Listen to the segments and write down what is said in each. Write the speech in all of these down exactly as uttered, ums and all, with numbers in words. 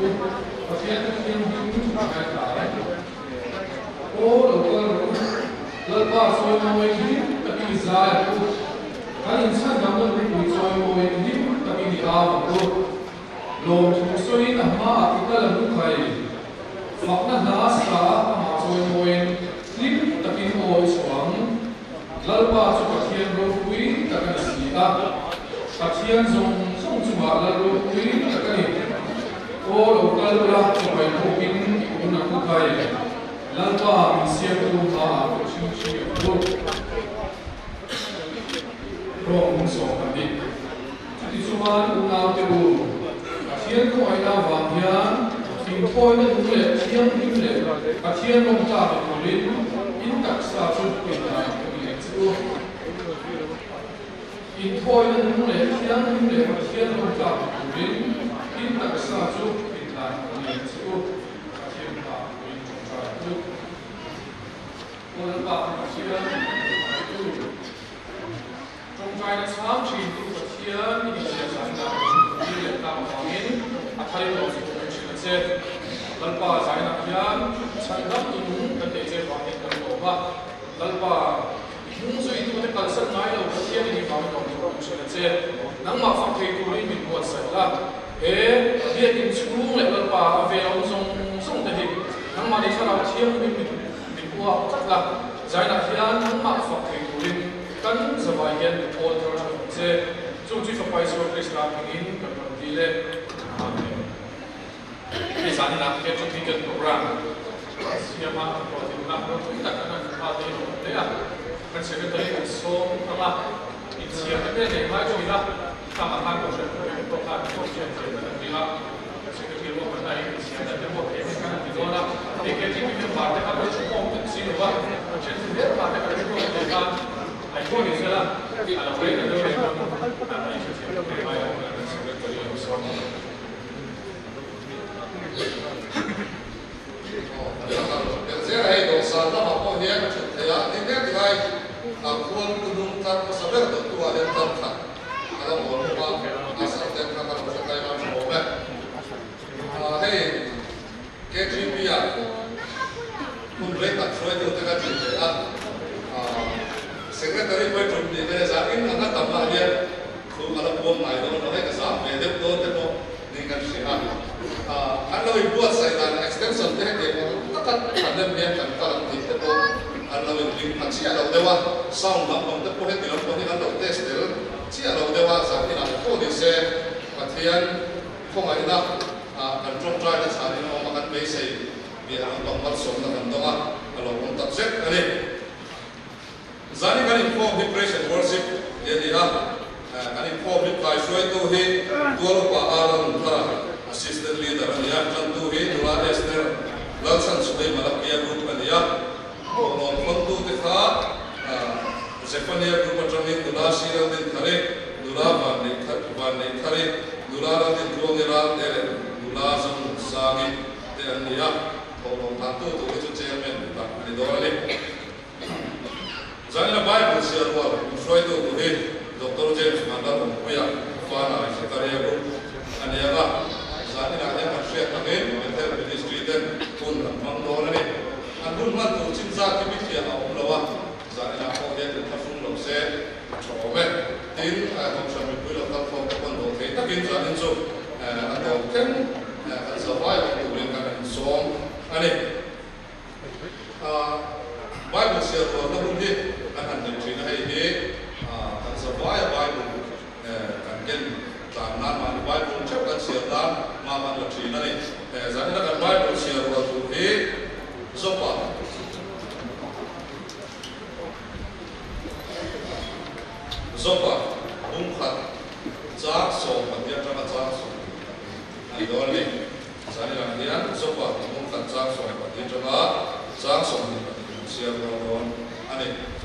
Pasien pasien ini pakai cara. Oh, lokal lepas soal mau ini tapi Israel tu kan insan gambar ni soal mau ini tapi di awal tu lo soal nak mah kita lalu kai fakna nas ka mah soal mau ini tapi mau soal lepas soal pasien lo kui tak ada sila pasien zong zong cuma lalu kui tak ada oh lokal lah soal mau ini ikut nak kai Lalpa siap rumah cuci itu, rong musuh kami. Jadi cuma unau itu, kasihan tu ada bahagian, impoi itu boleh, siang itu boleh, kasihan orang tak boleh, ini tak satu kita itu. Impoi itu boleh, siang itu boleh, kasihan orang tak boleh, ini tak satu kita itu. Orang tak kasihan itu, jompai sam ciri itu kasihan ini biasa anda ini letak angin, atai orang itu macam macam, lalpa saya nak kian, sandang ini kan dia angin kan obat, lalpa musuh itu kita kalsan naik lalu kasihan ini kami orang itu macam macam, nang maaf itu ini buat saya, eh dia ini semua lalpa avela usung usung tadi, nang mana saya nak kian ini wah, cakap saya nak hian mak fakir tulen kan sebagian all terus je, cuci sampai sebuah Kristen ingin kemudian amin. Misalnya nak kita bikin program, siapa kalau tidak nak kita akan ada itu ya, kan sekretari so apa, siapa dia mai tu ila, sama kan proses program proses dia, sekretari buat apa siapa dia buat ini kan di luar, dia kita part kan cukup sini buat, jadi dia part kan cukup dia Aku ni salah, kalau mereka tu mereka apa yang saya cakap, saya sekretari yang sama. Saya itu salah apa dia, ya, ini dia aku kudung tak sabar tu ada tak, kalau orang orang asal dia tak kalau saya tak mau ber, hei, K G P ya, pun mereka sudah itu tak ada. Sekretari buat job ni, saya sakin angkat tambah dia, kalau buat mai dong, orang kesam, medep tu tu ni kan siapa. Anda buat saya dan extension dia dia, tak ada dia kan kalau kita tu, anda link masih ada dewa, sound lam lam tu boleh dilam boleh anda test dia, si ada dewa sakin ada kau di se, patian, kau ada nak, control drive sahaja orang makan base, biar orang mat somna kan doa, kalau orang tak set ni. Zani kan inform di praise and worship jadi ah kan inform di kaisoi tu he dua lupa alam tara assistant leader ya kan tu he dua Esther laksan sudah malam dia group dia orang kontu kita Zephaniah group macam ni dua sirah din thare dua ban ni thare ban ni thare dua din dua niral dere dua sam sagi dan dia orang tantu tu itu chairman tak ada dua ni. Jangan Bible share wall, Freud tu he, Doctor James Mandal, punya fana, sekretariat group, ane apa, jangan ada masyarakat kami, mental ministry dan pun mangdol ni, anpun mat tu cinta kami dia awam lawa, jangan apa dia terfung law se, coba, tin, kalau sampai pulau tak faham pun dong, tapi jangan so, atau kan, survive tu boleh kan song, ane. Bible share wall tu he. Akan terjadi ini, kan sebuah Bible, kan ken tanah mana Bible cakap siapa, mana terjadi ni. Jadi kan Bible siapa tu he, sopa, sopa, bungkat, cak som, dia cakap cak som. Ini dua ni. Jadi kan dia sopa, bungkat, cak som, dia cakap cak som. Siapa orang ani.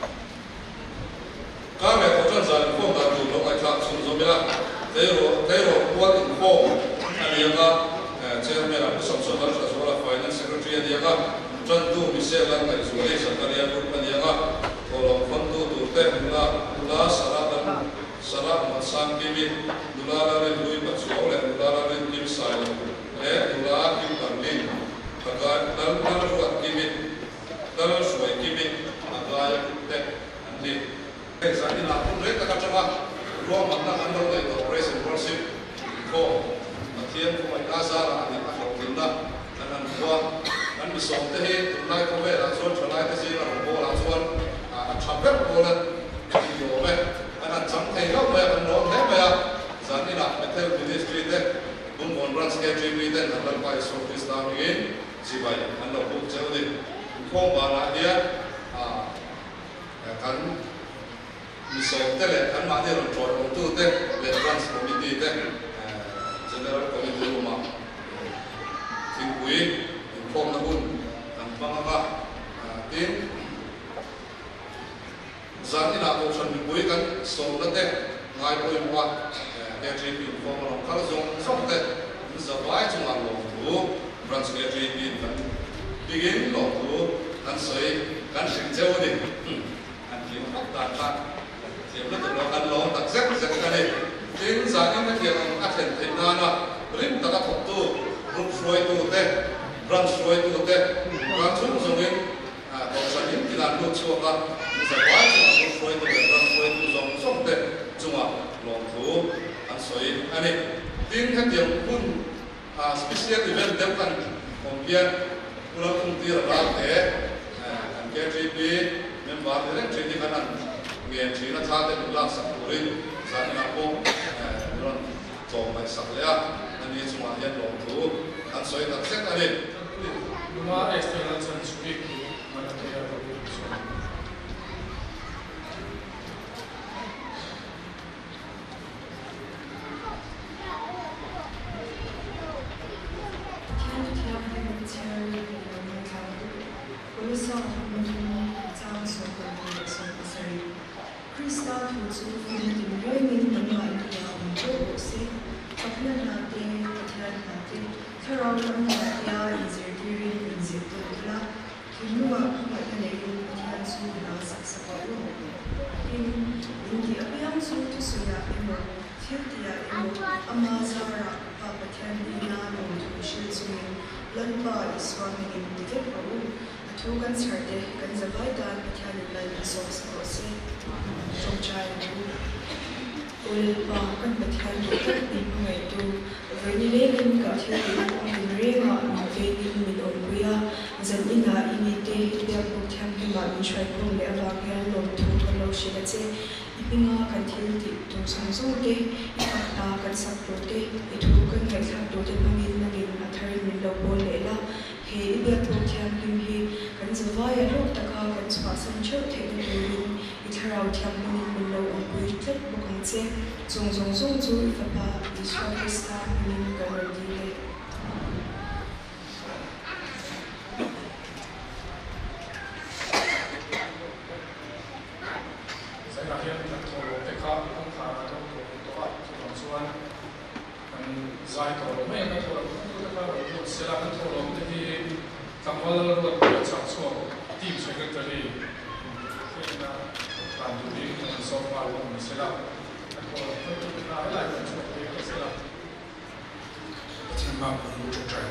Kami akan jalan form dan juga macam sumber tero tero buat form, dia kan chairman apa samsung harus sekolah finance secretary dia kan, contoh misalnya kan sekolah sekretariat group dia kan, kalau kontu tu teh mula mula sarapan sarap masam kibit, mula lalu lui bersekolah, mula lalu tim saya, le ula kim parli aga dal dal ruat kimit dal suai kimit aga ya te andi exactly na pun re ta ka chama ro magna andro de operation worship ko athiam ko mai kasara ani ka tinda nan ko nan bi som te he tunai ko ve la chon chonai te si la ko la chon a chapel ko la yo ve ana cham thei lo me an ro ne me zani na Bethel ministry te bun bon branch ke tree te nan pa so krista mi si bai an lo ko cheu de ko ba la dia a kan mi so te le kan ma de ron choi ong tu te le branch committee te general committee ro ma tin kui inform na bun kan panga ka tin zani na ko chan mi kui kan so na te ngai ko wa ke tree inform ro kal zong so te za vai chung a lo tu branch ke tree kan begin lo tu kan soi kan sing cheu de kan ki ma ta ta tiệm nó tự lo ăn lo tắc rất rất cái này tiếng giá những cái tiệm ăn thịt thịt na na rim ta các học tu rút xuôi tu tê run xuôi tu tê run xuống dùng in à còn sản những cái làm rút xuôi là sẽ quá chung rút xuôi tu run xuôi tu dùng xong tê chung à lòng thú ăn xuôi anh ấy tiếng cái tiệm pun à special event dem kan công viên pula pun tiệt ra thế anh cái gì đi nên vào cái chuyện gì kan ăn miền chỉ là cha để mình làm sạch rồi, gia đình làm bông, rồi trồng lại sạch lẽ, anh ấy chúng ta hiện lòng thú, anh soi đặt xét anh ấy. Nhưng mà external chân suy mà nó thấy là cái gì? Krista tu chu fin tin roi min man ma ya un jo se apna na te pathan na te tharau lam na ya izir dirin izir tu la kinua ma ne yin pathan su na sak sa pa lo in indi apyam su tu su ya imo thil ya imo ama zara pa pathan ina no tu shil su lan pa iswami in te pa u thu kan sarte kan zavai dan pathan lan so so se trong trai ul pa kan pathan kan ni ngai tu với ni le kan ka thil ni ni re ma ma ve ni mi on buya zan ina ini te te ko tham ki ma ni trai ko le ava ka lo thu ko lo shi la che ipinga kan thil ti tu sang so te ipakta kan sak to te i thu kan ngai sak to te mangin mangin ma thari ni lo bo le la he ibya ko tham kim hi kan zawai a lok taka kan spa sam chho the ni tu Tharau thiam min min lo on pui tlet bokang che zong zong zong chu fa pa Iswa Krista min kan ri le sai ka hian kan thor lo te kha kan kha ka thor lo to a chu long chuan kan zai to lo mai kan thor lo te kha lo se la kan thor lo te hi kamal ro ta cha chu team secretary na làm chủ yếu là sau qua luôn mình sẽ làm còn tôi nói lại là chủ yếu là sẽ làm thiên mạng của chúng ta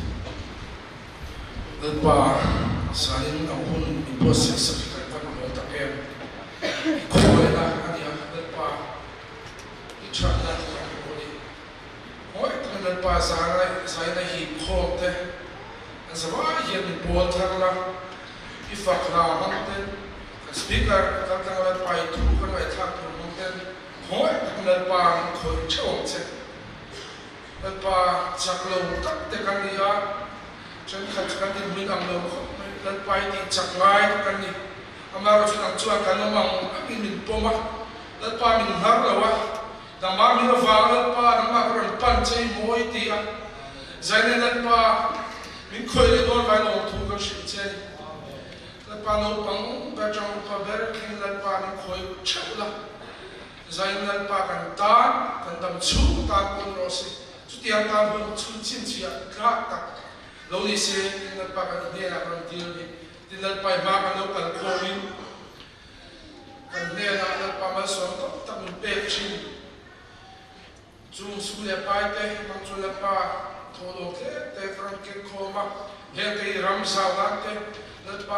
lần ba sáng ông hôn mình bớt sẽ sắp tới phát biểu tập em có lẽ là anh em lần ba đi chọn là cái gì mỗi thằng lần ba sáng này sáng này hiệp họp thế anh sẽ nói hiện mình buồn thằng là cái phật nào hắn tên speaker các thằng là phải thu các loại thằng thu một tên hỏi thằng là ba khởi chậu chứ là ba chắc lâu tất cả các đi á chân khát các đi mình ăn lâu không là ba đi chắc ngay các đi ama rồi chúng ta chua cái nó mong mình mình bom á là ba mình hở rồi á đằng ba mình vào là ba đằng ba rồi pan chơi mồi đi á giờ này là ba mình khởi lên đôi vai lòng thu các sự chơi là ba nó bằng ba trong ba bé khi là ba nó khởi chậu là giờ này là ba cần ta cần tâm chú ta cũng rồi sẽ chú tiền ta vẫn chú chín chia cả cả lâu đi xe là ba cần đi là cần đi đi đi là ba ba cần lâu cần khởi đi cần đi là là ba mà sống tập tập mình bé chín chú chú là ba thế mà chú là ba tholo te te from ke koma le te ram salate le pa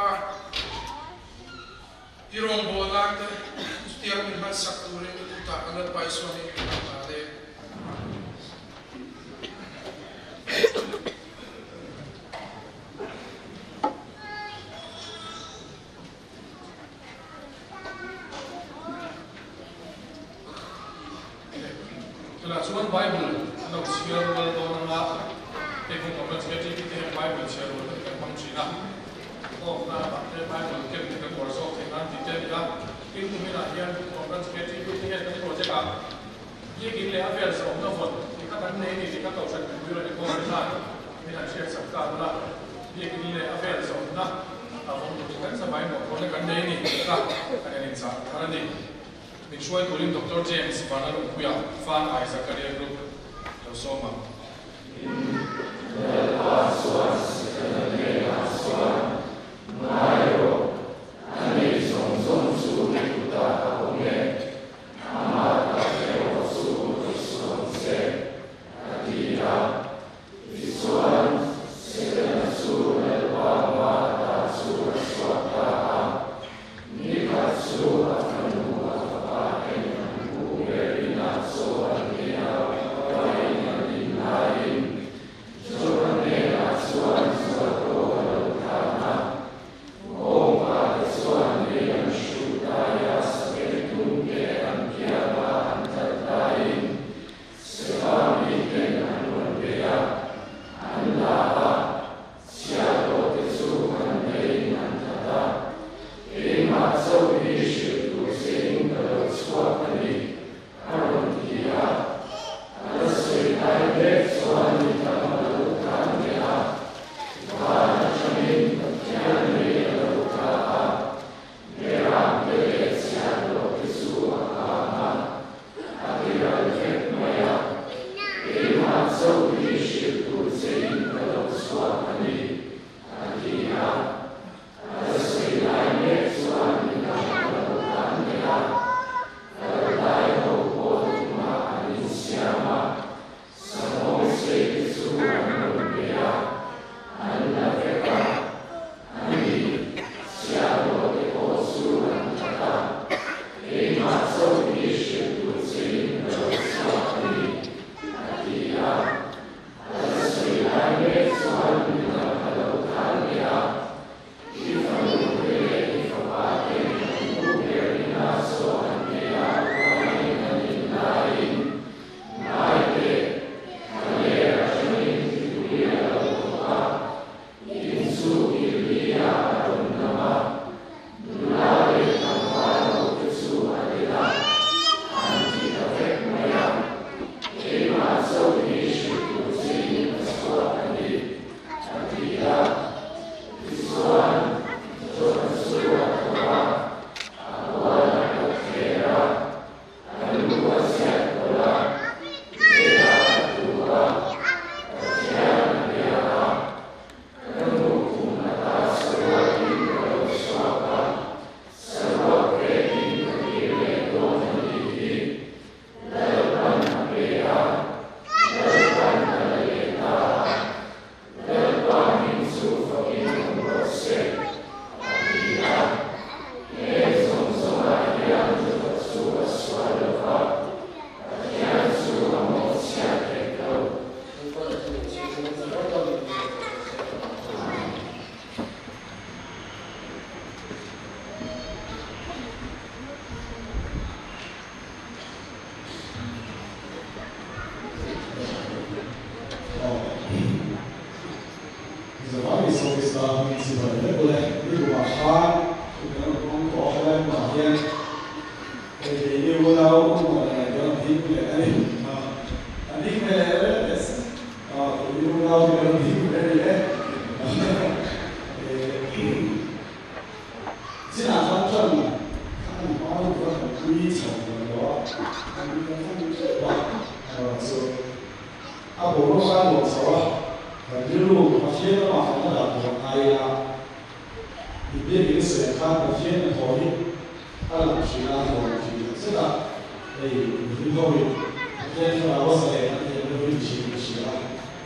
irong bolate stiang min ban sakure ni ta ana pa iso ni ale Kala chuan Bible no share wal do na ma te kung ma che ti te Bible share wal te pam china o na ba te Bible ke te ko so te na ti te da kin tu mi na hian conference ke ti te he te project a ye gin le affair so no fon ti ka kan nei ni ti ka to sa ku ro ni ko sa mi na share sa ka la ye gin le affair so na a fon tu kan sa bai mo ko le kan nei ni ka ka ni sa ka ni mìnhช่วยคุณลินดรเจมส์ฟานาลุคุยาฟานไอซักการ์กรุ๊ปเราส่งมา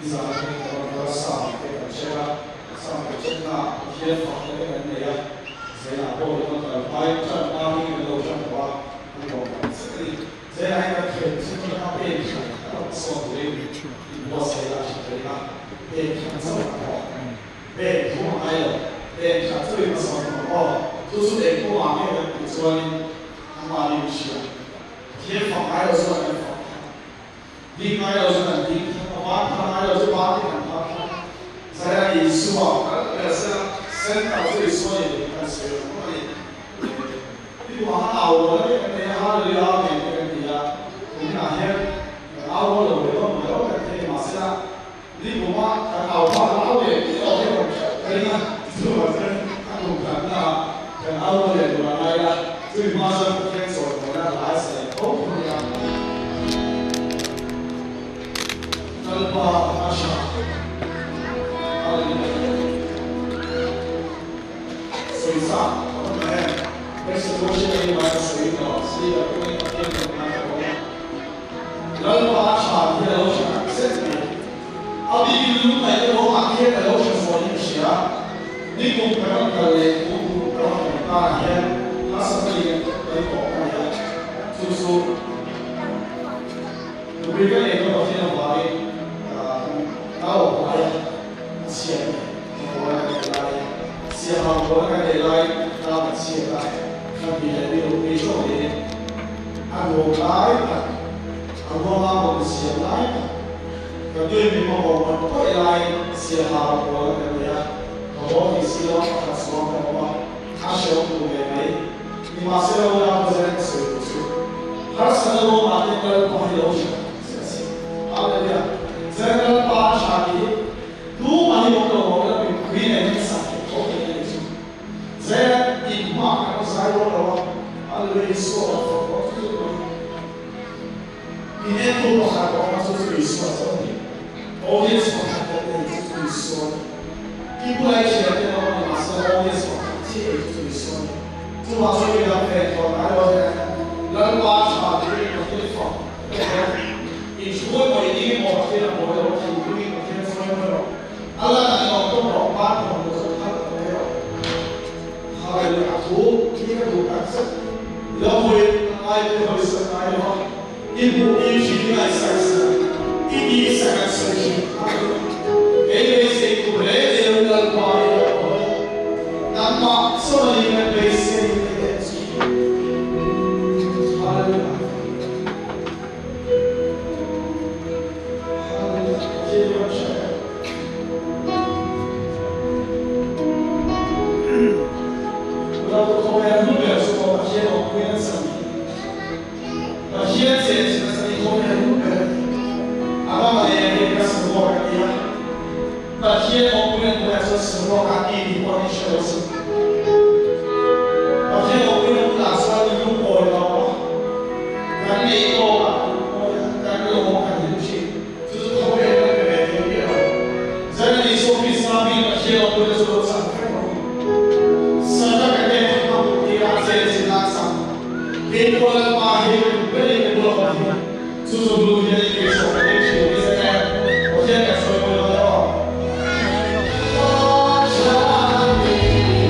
一早上我我上这个车啊，上个车啊，一些房子那个那样，谁拿过那个拍照啊，那个都上过，那个这里这样一个腿，这个他变成到手里，我谁来是谁啊？变成这么高，变成还有变成这个什么哦，就是得过往那个古村，他妈的去了，铁房还有什么房？另外有什么地？我他妈有就八点他他，才来一次嘛，那个是生到最所以的那时候，我的，你往哪我那个那哈里啊，那个那个，我们那些啊我了，我我我那天马上，你不嘛，他搞嘛老的，老的，哎呀，是我这看不看呐？跟啊我的过来呀，最马上天手我那来是都不一样。Allah Masya Allah Susah orang resolusi ini macam sehingga sehingga kami akan melakukan lalu Masya dia lalu sendiri abi dulu mereka orang akhir lalu sesuatu Malaysia ni bukan kali bukan orang akhir asal ini dari orang ya susu lebih dari itu orang lainเอาไว้เสียงหัวกันได้เสียงหัวกันได้เราเสียได้ถ้ามีอะไรรู้มีโชคดีอันหัวได้อันหัวมาบนเสียได้ก็ด้วยมีมองมันก็อะไรเสียหาหัวกันได้เขาบอกที่เสียเขาสอนเขาว่าถ้าเชื่อตัวเองไหมมีมาเสียเราจะได้เสียสุดถ้าเสียเรามาที่เราพอให้เราเสียเสียสิอะไรเนี่ยJangan pasang ini, lu masih mau kalau mau lebih kuat ini sakit, oke itu. Saya imak kalau saya mau kalau alih suara, ini tuh kalau masuk suara ini, oke suara itu suara. Ibu lagi siapa yang mau masuk oke suara, itu suara. Itu masuk ke dalam petrol, kalau lalu pasang ini oke suara. Isu ko ini mau kita mau kita ini kita semua Allah nanti untuk berapa untuk berapa kita hari aku kita bukan sih lalu ayat itu bisa ayat ibu ini kita istilah ini sangat sering ini sih boleh dia dalam ayat nama semua ini basic Hallelujah. Lalu kau yang lupa semua pasien aku yang sendiri. Pasien saya sendiri kau yang lupa. Apa mana yang kita semua kerja? Pasien aku yang berasa semua kaki di bawah shelter. Pasien aku yang berasa di lupa orang. Kan itu orang, kan itu orang yang lucu. Justru kau yang lupa dia. Jangan isu Islami pasien aku yang sudah sampai. People are buying very good money. So the blue jelly is so rich. Is that what you have? So you know.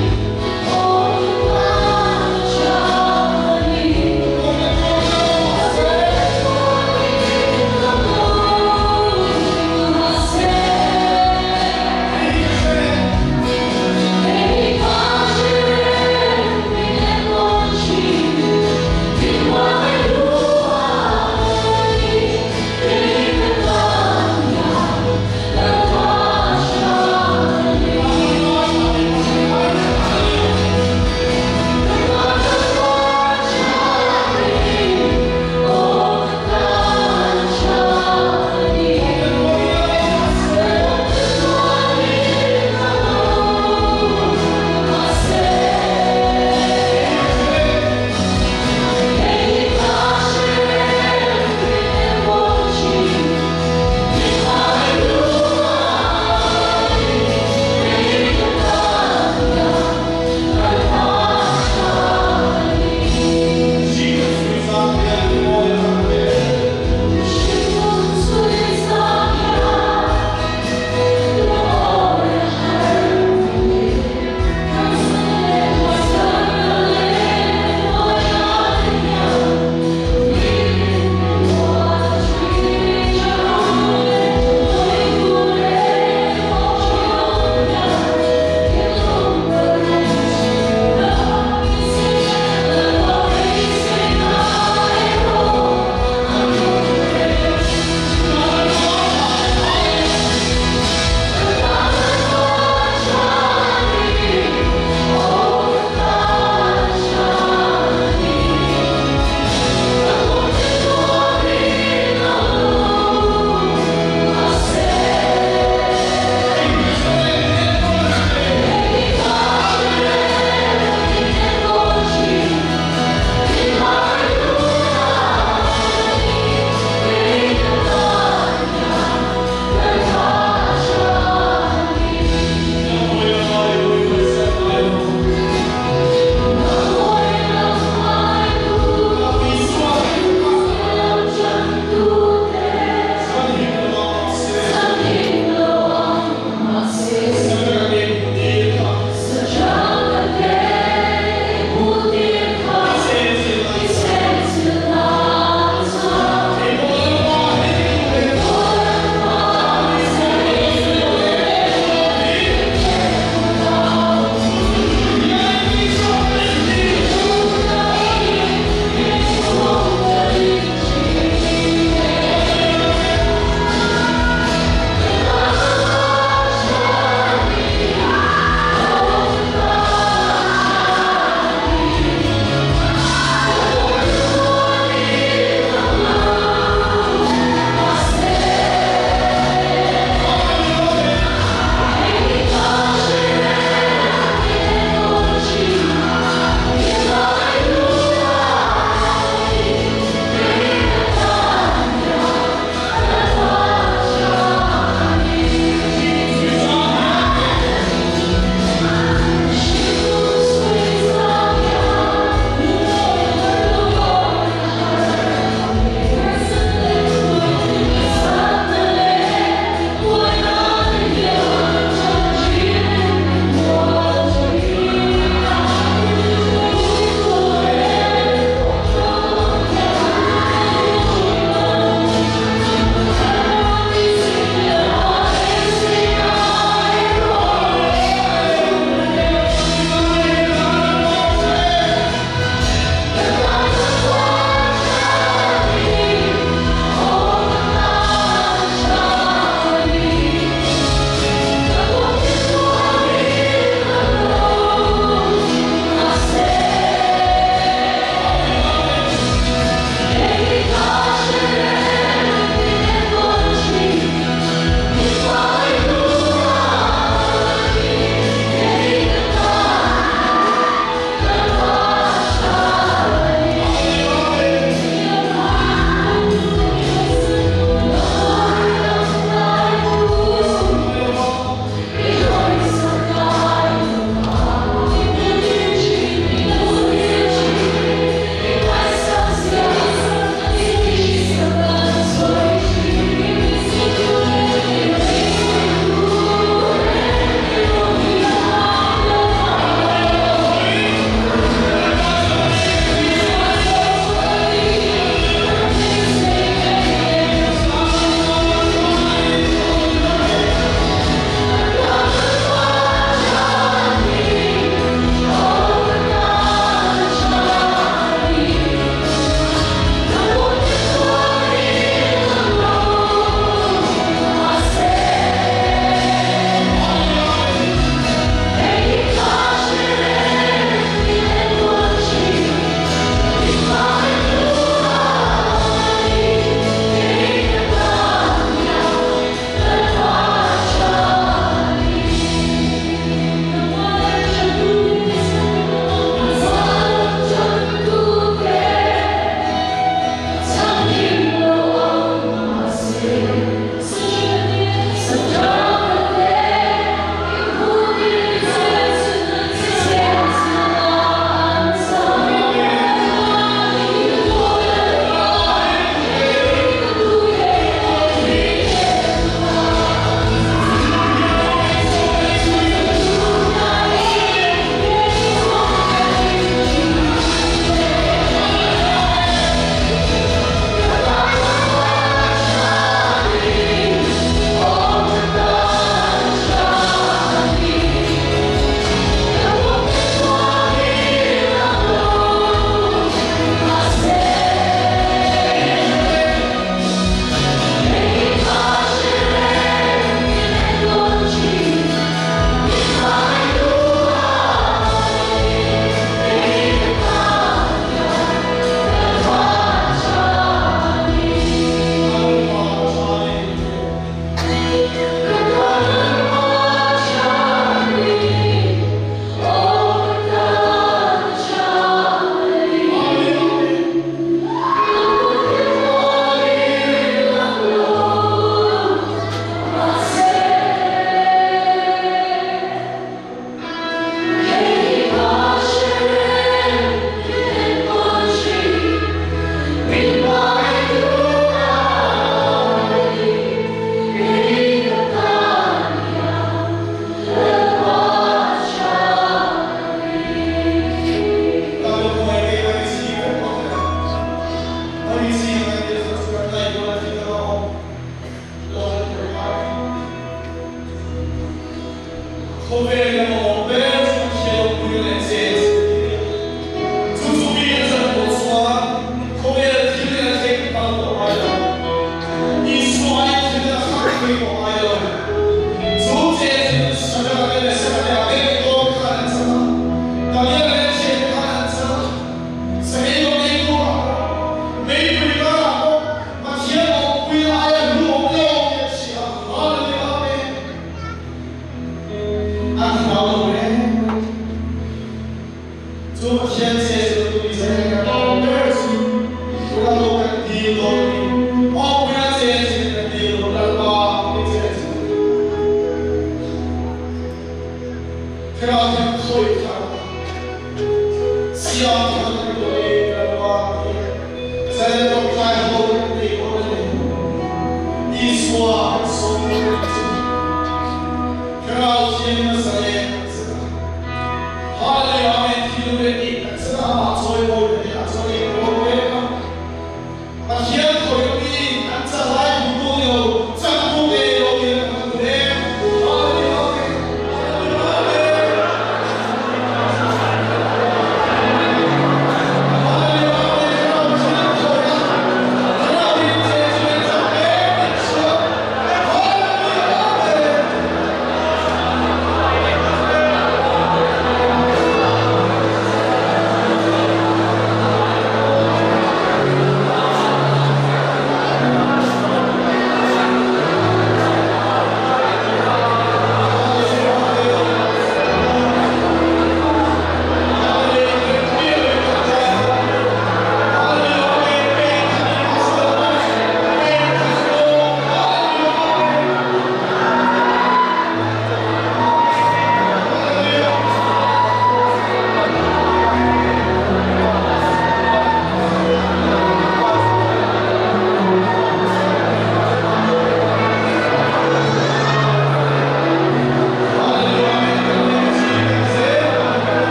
Hallelujah.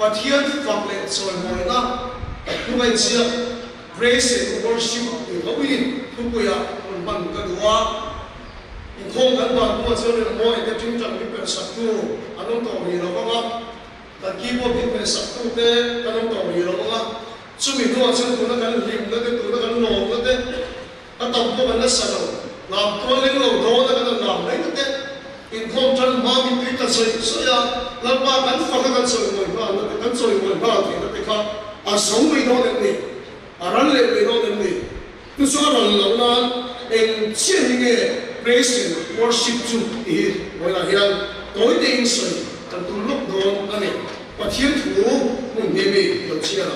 Pathian phật lệ rồi ngồi na cứ vậy chia praise and worship thì không biết không bây giờ còn bằng cái đó không cần bằng mua cho nên mua cái chương trình cái sắc tu anh ông tổ gì đó không ạ cái keyboard cái sắc tu cái anh ông tổ gì đó không ạ chúng mình mua cho tụi nó cái lim nó cái tụi nó cái nồi nó cái anh tổng của mình nó sao làm tôi lấy lẩu đó nó cái làm đấy cái in không chân mà mình tuy cái sợi sợi à làm ba cái phật cái sợi người mà nó cái sợi người mà thì nó cái khác à sống với nó được gì à rắn lệ với nó được gì tôi说人老呢em chia những cái praise and worship to thì gọi là hiện tối định sợi cần tu lúc đó anh em và thiên thủ mình nghe về được chia là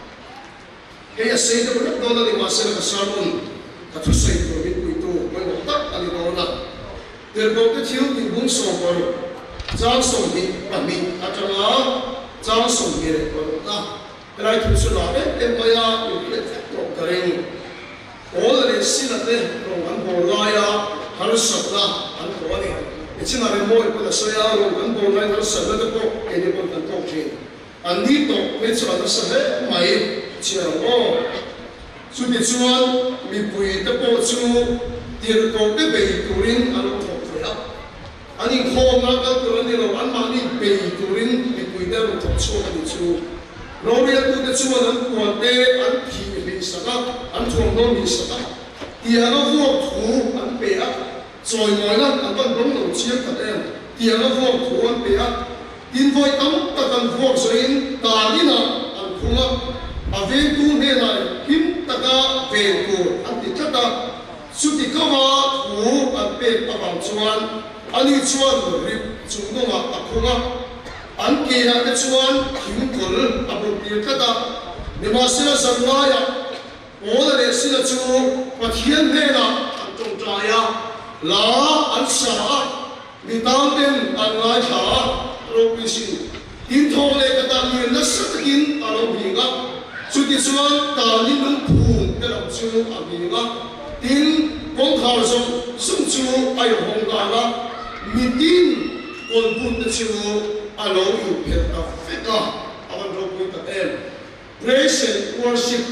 cái gì xây được lúc đó là mà xây được sao luôn các thứ xây của mình quy tụ mình một tất anh em nói là từ đầu tới thiếu thì muốn sống vào trang sống thì bản mình à cho nó trang sống như vậy còn ta cái này thực sự là đấy em bây giờ mình biết một cái này có là xin là thế rồi anh bồ lai à hắn sợ là anh có này cái chuyện này mỗi cái là sợi à rồi anh bồ lai hắn sợ là cái bộ cái này còn cần tốt chứ anh đi tốt mấy chuyện nó sợ hết mày chỉ là ô chú đi chuan mình bùi cái bộ chú tiền cầu cái bể tủ linh anh anh em không ngờ cái tụi anh đâu anh mang đi bể tủ linh bị quỳ đeo một thằng số anh chú, rồi bây giờ tụi chú anh quan thế anh thì bị sao anh chuông đó bị sao tiền nó vô thủ anh bể á, rồi mọi người anh vẫn đúng đầu chia thật em tiền nó vô thủ anh bể á, tiền voi tống ta cần vô rồi ta đi nào anh không á, à về tu này này him ta cả về tu anh thì chắc ta, suốt đi câu vào thủ anh bể ta bằng chuan anh ấy chuan rồi chúng nó mà tập không á anh kia cái chuan hiểm cồn tập một điều cái đó nếu mà xin là sẵn ngay à bố là để xin là chú và thiên thế là anh trông trai à là anh sợ vì tao tên anh ngay thả rồi bị xin tin thô lệ cái ta liền nó rất kín ở đâu bị ngã chú đi chuan ta nhìn nó phù cái lòng chú ở bị ngã tin bóng thảo xong xong chú ai hồng cả là mitin kon bun de chiu alo yu phet ta feka awan ro pui ta em praise and worship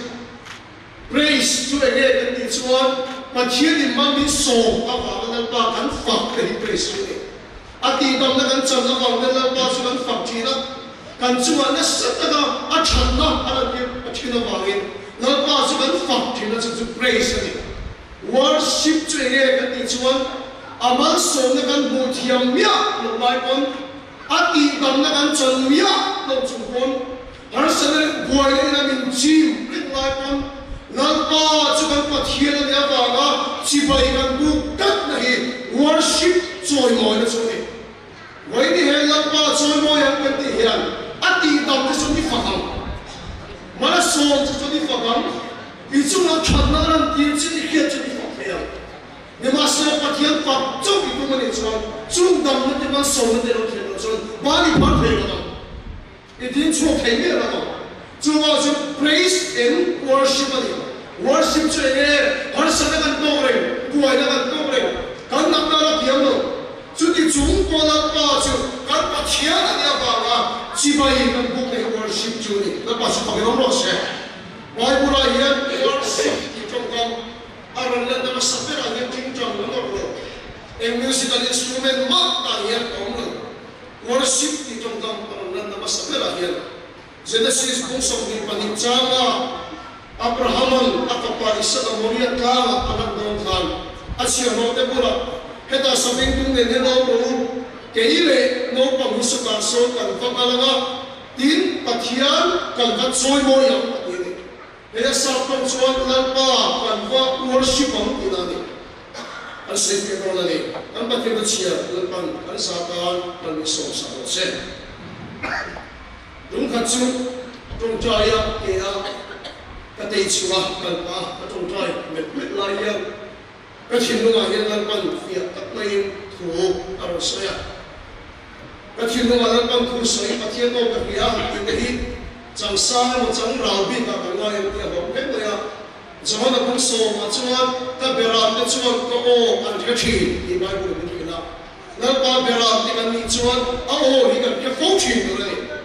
praise to ege kan ti chuan pathian in mang min so a wa kan pa kan fak te praise ni ati dam na kan cham na wa kan pa chu kan fak chi na kan chuan na sat na a chan na ala ki pathian na wa in na pa chu kan fak chi na chu praise ni worship to ege kan ti chuan amal som na kan bu thiam mia lo lai pon ati dam na kan chon mia lo chu pon har sane buai na min chim rit lai pon nal pa chu kan pa thian na ba ga chi bai kan bu tat na hi worship choi moi na chu ni wai ni he la pa choi moi an kan ti hian ati dam na chu ni fa ham mala som chu ni fa ham i chu na khan na ran ti chi ni khiat chu ni fa hian nếu mà sao pathian phật trong cái công nghệ chuan trung tâm nó thì mà sống nó thì nó thiệt nó chuan bao nhiêu phát hiện rồi cái tiếng chuộc thấy biết rồi chúng ta sẽ praise and worship đi worship cho nghe họ sẽ là cái câu này buổi là cái câu này cái năm đó là tiếng rồi chúng thì chúng ta là bao nhiêu cái pathian là nhà bà là chỉ phải cái buộc này worship cho đi là bao nhiêu cái nó sẽ bài bù lại hiện worship trong công aron lang na masapir ang yung tingtong ng oro. Ang musical instrument mak ang yan omlo. Worship tingtong kang aron lang na masapir ang yan. Genesis kung sa mga panintsanga Abrahaman at kaparisa ng Moria Kala anak ng kan. At siya no te pula. Heta sa bingkong ng hello keile no panghuso kaso kan pagalaga tin pathian kan katsoy mo yang patini. Kaya sa pagsuwan lang pa, kanwa worship ang inani. Ang safe ko na ni, ang patibat siya, lang ang satan, ang isong sa kotse. Yung katsu, yung jaya, kaya katay siwa, kanwa, katong jaya, met-met layang. Katino nga yan lang pan, fiat at na yung tuho, araw saya. Katino nga lang pan kusay, at yan o kakiya, hindi chẳng sai một chẳng rào bin cả cả ngay thì họ biết rồi à cho nó cũng so mà cho ta bề ra cái cho có ô ăn cái gì thì mai buổi mình thì nào nó ba bề ra thì mình cho ô thì cái cái phóng chuyện rồi này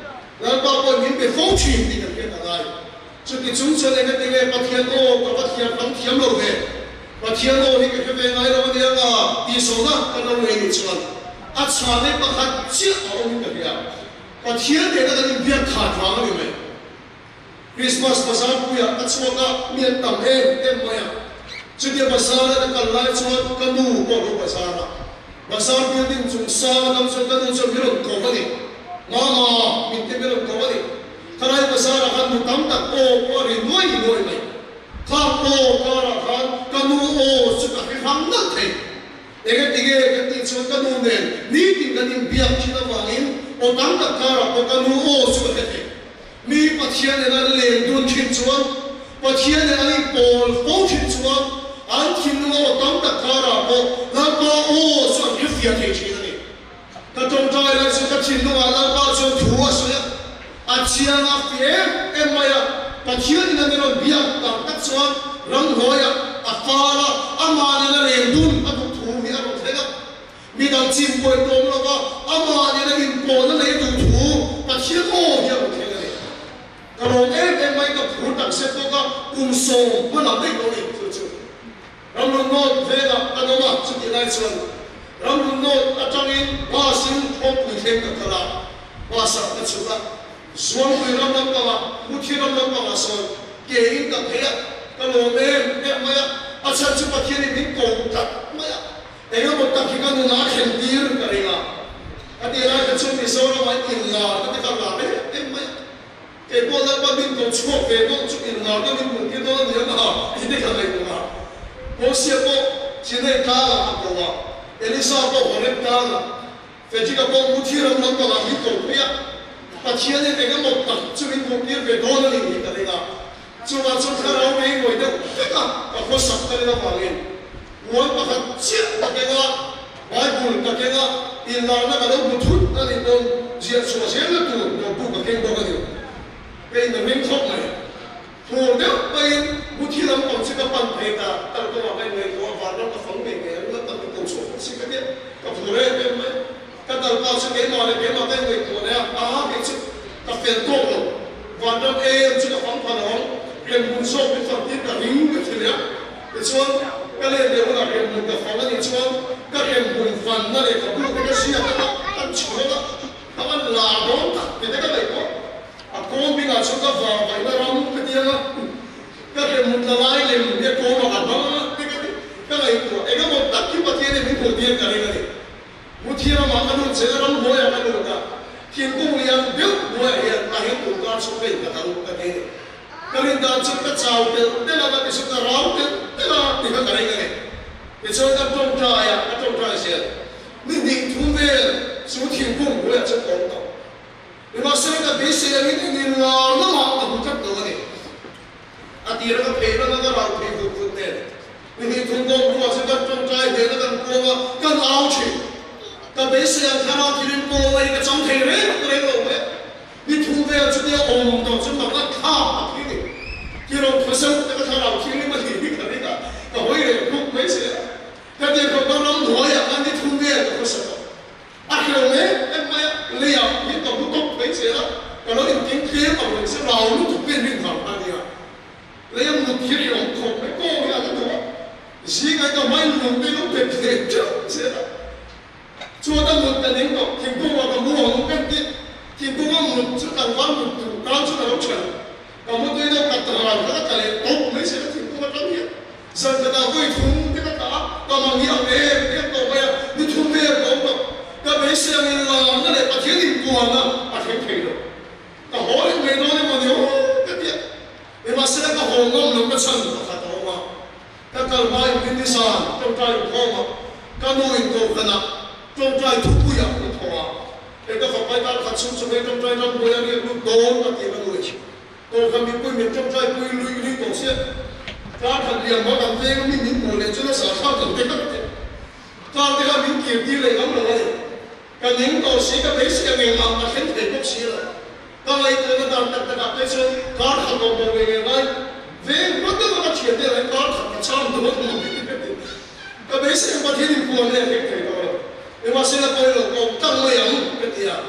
แล้วก็คนนี้เป็นฟ้องชีที่จะเป็นอะไรจุดที่จุดส่วนนี้ก็ที่เป็นปฏิญาณโอ้กับปฏิญาณตั้งเทียมเราเลยปฏิญาณโอ้ที่ก็เป็นไงเราเนี่ยก็ที่ส่วนนั้นก็เราเองส่วนอัศวานี่ประคับเชื่อเอาอย่างเดียวปฏิญาณเนี่ยก็จะเบียดขาดฟังอยู่ไหมคริสต์มาสภาษาพุทธอัศวาก็มีอันต่ำเองเต็มไปอ่ะจุดที่ภาษาเนี่ยก็ไล่ส่วนกันดูก็รู้ภาษาละภาษาเดียวกันจุดสามนำส่วนกันดูส่วนมิรุนก็ไม่ได้มามามิตรมิรุนก็ไม่ได้ถ้าเราภาษาละกันดูตั้งแต่โอ้ก็เรียนน้อยน้อยไหมข้าโอ้ก็ละกันกันดูโอ้สุดท้ายฟังนั่นเองเอกติเกกันที่ส่วนกันดูเนี่ยนี่ที่กันที่เบียดที่เราวางอินโอ้ตั้งแต่ข้าละกันดูโอ้สุดท้ายมีปัจจัยในนั้นเลี้ยงดูชิ้นส่วนปัจจัยในนั้นโอ้ฟ้องชิ้นส่วนอันที่นู้นตั้งแต่ข้าละโอ้แล้วก็โอ้ส่วนที่เบียดที่ชิ้นนี้ถ้าตรงใจเลยสุดท้ายชิ้นนู้นแล้วก็ส่วนถั่วส่วนอาเชียงอาเฟียเอ็มไม่อะปัจจัยในนั้นเราเบียดตั้งแต่ส่วนรังหัวอะอาฟ้าละอามาในนั้นเลี้ยงดูอันถูกมีอารมณ์เท่ามีดังจิมป่วยตรงแล้วก็อามาในนั้นอินโปนั่นเลยดูถูกปัจจัยโอ้เดียวเท่านั้นกระโดดเอ็มเอ็มไม่ก็พูดตั้งเสร็จก็กุมโซ่มันหลับได้ตรงนี้สุดๆเราโน้ตเวลาอันนั้นว่าสุดที่ไรส่วนเราโน้ตอาจารย์ภาษิพบคุยเทมกับตลาดภาษาตัดสุดละส่วนคุยเราเราก็ว่ามุทีเราเราก็ว่าส่วนเกี่ยงกับเฮียกระโดดเอ็มเอ็มไม่อาจารย์จะปฏิญาณมิโกงตัดไม่เอ็งก็บอกตัดที่กันน่าเห็นดีหรือกันล่ะอันนี้เราจะช่วยมิโซเราไม่อินลาก็ไม่กันลาเอ็มไม่เก็บพวกเราเป็นตัวชั่วเก็บพวกชุดอินลาก็มีคนที่โดนเยอะนะที่ได้กันเลยนะพวกเสียพวกที่ได้ตาละก็ว่าเอลิซาพวกคนเล็กตาละเฟจิกับพวกมุทีเราเราก็ว่ามิโกงเพียปัจจัยเนี่ยเองก็บอกตัดชุดอินพวกนี้เป็นโดนอะไรนี่กันเลยนะจุดวันสุดท้ายเราไม่ไหวเด็กเด็กอ่ะก็คนสักกันเลยนะฟังเองวันประคับเชี่ยตะเกียงไบเบิลตะเกียงอินลานะก็เราบุตรนั่นเองโดนเจียชัวเสียแล้วตัวโดนปุ๊บก็เก่งบอกกันอยู่เป็นหนึ่งข้อไหมถูกเดี๋ยวไปบุตรเราต้องสิ่งกับปันเพตาตั้งตัวไปในตัววันเราก็ฟังไม่เงี้ยแล้วตั้งตัวชั่วสิ่งกับเนี้ยกับผู้เล่นเป็นไหมก็ตั้งตัวสิ่งเงี้ยมาเลยเป็นมาได้ในตัวเนี้ยอาหารเป็นสิ่งกับเป็นตัวเราวันเราเองสิ่งกับฟังพันห้องเรียนบุญโชคเป็นฝั่งที่กับหิ้งก็ทีเนี้ยเป็นส่วนก็เรียนเดี๋ยวเราเรียนบุญกับฟังนั่นเองส่วนก็เรียนบุญฟันนั่นเองกับลูกก็เสียไปแล้วตั้งชั่วแล้วถ้ามันลาโดนตัดเป็นได้ก็เลยก็อาโกงบินอาชุกฟ้าไปแล้วเราไม่เดียวก็เรียนบุญละลายเรียนเนี่ยโกงมากับบ้างนี่ก็ก็เลยตัวเองก็บอกตัดที่ประเทศนี้มีคนเดียวกันเลยมุทีเรามากันดูเสร็จแล้วเราหัวอย่างนั้นดูกันที่กูเรียนเดี๋ยวหัวเรียนมาเห็นตัวการสุขเป็นกันทั้งประเทศก็เรียนการสุขก็เจ้าเดียวเดี๋ยวเราไปสุขเราเดียวเดี๋ยวเราที่เขากันเองเลยเดี๋ยวเราต้องใจอ่ะต้องใจเสียนี่ดิ่งทุ่มเวลสุดที่กูเรียนจะโกงต่อนี่มาเสร็จก็พิเศษนี่นี่เราเราหาตัวจับตัวนี่อาทิตย์ละก็เพลย์ละก็เราเพลย์ฟุตเต้นี่นี่ทุ่มโกงกูเสร็จก็ต้องใจเดี๋ยวเราต้องโกงกันเอาชีก็พิเศษขนาดที่เราโกงไอ้ก็จังเทเร่ก็เลยลงไปนี่ทุ่มเวลจุดเดียวอมต่อจุดแบบนั้นข้าวที่นี่ที่เราพิเศษแต่ก็ถ้าเราที่นี่มันที่นี่กันนี่ก็ก็เฮ้ยพวกไม่เสียก็เดี๋ยวก็ต้องน้องหัวอย่างนั้นที่ทุ่มเวลก็พิเศษอาเรื่องนี้เอ็มไม่เลี้ยงยิ่งต้องพูดต้องไม่เสียแล้วก็เราจริงๆเคลียร์กับเราเสียเราลูกเป็นเรื่องของอันนี้เลี้ยงลูกที่เราคงไม่โก้ไม่อะไรตัวสิ่งที่ไม่ลูกไม่ลูกเป็นเด็กเจ้าเสียแล้วชัวร์ต้องมุดแต่หนึ่งก็ที่กูว่าก็มั่วมุดเป็นที่ที่กูว่ามุดชุดต่างวันมุดถูกการชุดต่างเฉยก็มุดด้วยต้องกัดตลอดก็จะเลยตกไม่เสียที่กูว่าทำเนี่ยสังเกตเอาไว้ทุ่งที่ก็ตาก็มาเงี้ยเองเงี้ยตัวไปนี่ทุ่งเงี้ยก็ก็ไม่เสียเงินเรานั่นแหละประเทศที่กลัวนะประเทศไทยเราแต่หัวเรื่องไม่น้อยมันเดียวก็เดียวเมื่อมาเสียก็หัวงอมลงก็สั่นก็ขาดตัวมาก็เกิดมาอยู่ในที่สานจงใจหัวมาก็นู่นตัวขนาดจงใจทุกอย่างในตัวเอกก็ไปตามขัดสุนทรจงใจทำบุญอย่างนี้ลูกโดนก็ตีมันเลยตัวคำมีปุ้ยมีจงใจปุ้ยลุยลุยตัวเสียการขัดเลี้ยงมาทำเองก็มีนิสัยเลยจนสารพัดกันเต็มไปการที่เขามีเกียรติเลยก็ไม่เลยก็ยิ่งโตสิ่งก็ไม่เสียเงินมาแต่เห็นเด็กก็เสียเลยก็เลยเดินตามตัดตัดไปจนการขัดลงไปเองไงเว้ยมันก็มาเฉียดได้เลยการขัดช่างตัวมันก็ไม่เสียประเทศที่ควรเนี่ยเด็กๆก็เลยเมื่อเสียไปแล้วก็ตั้งไม่ยังเป็นที่อ่ะ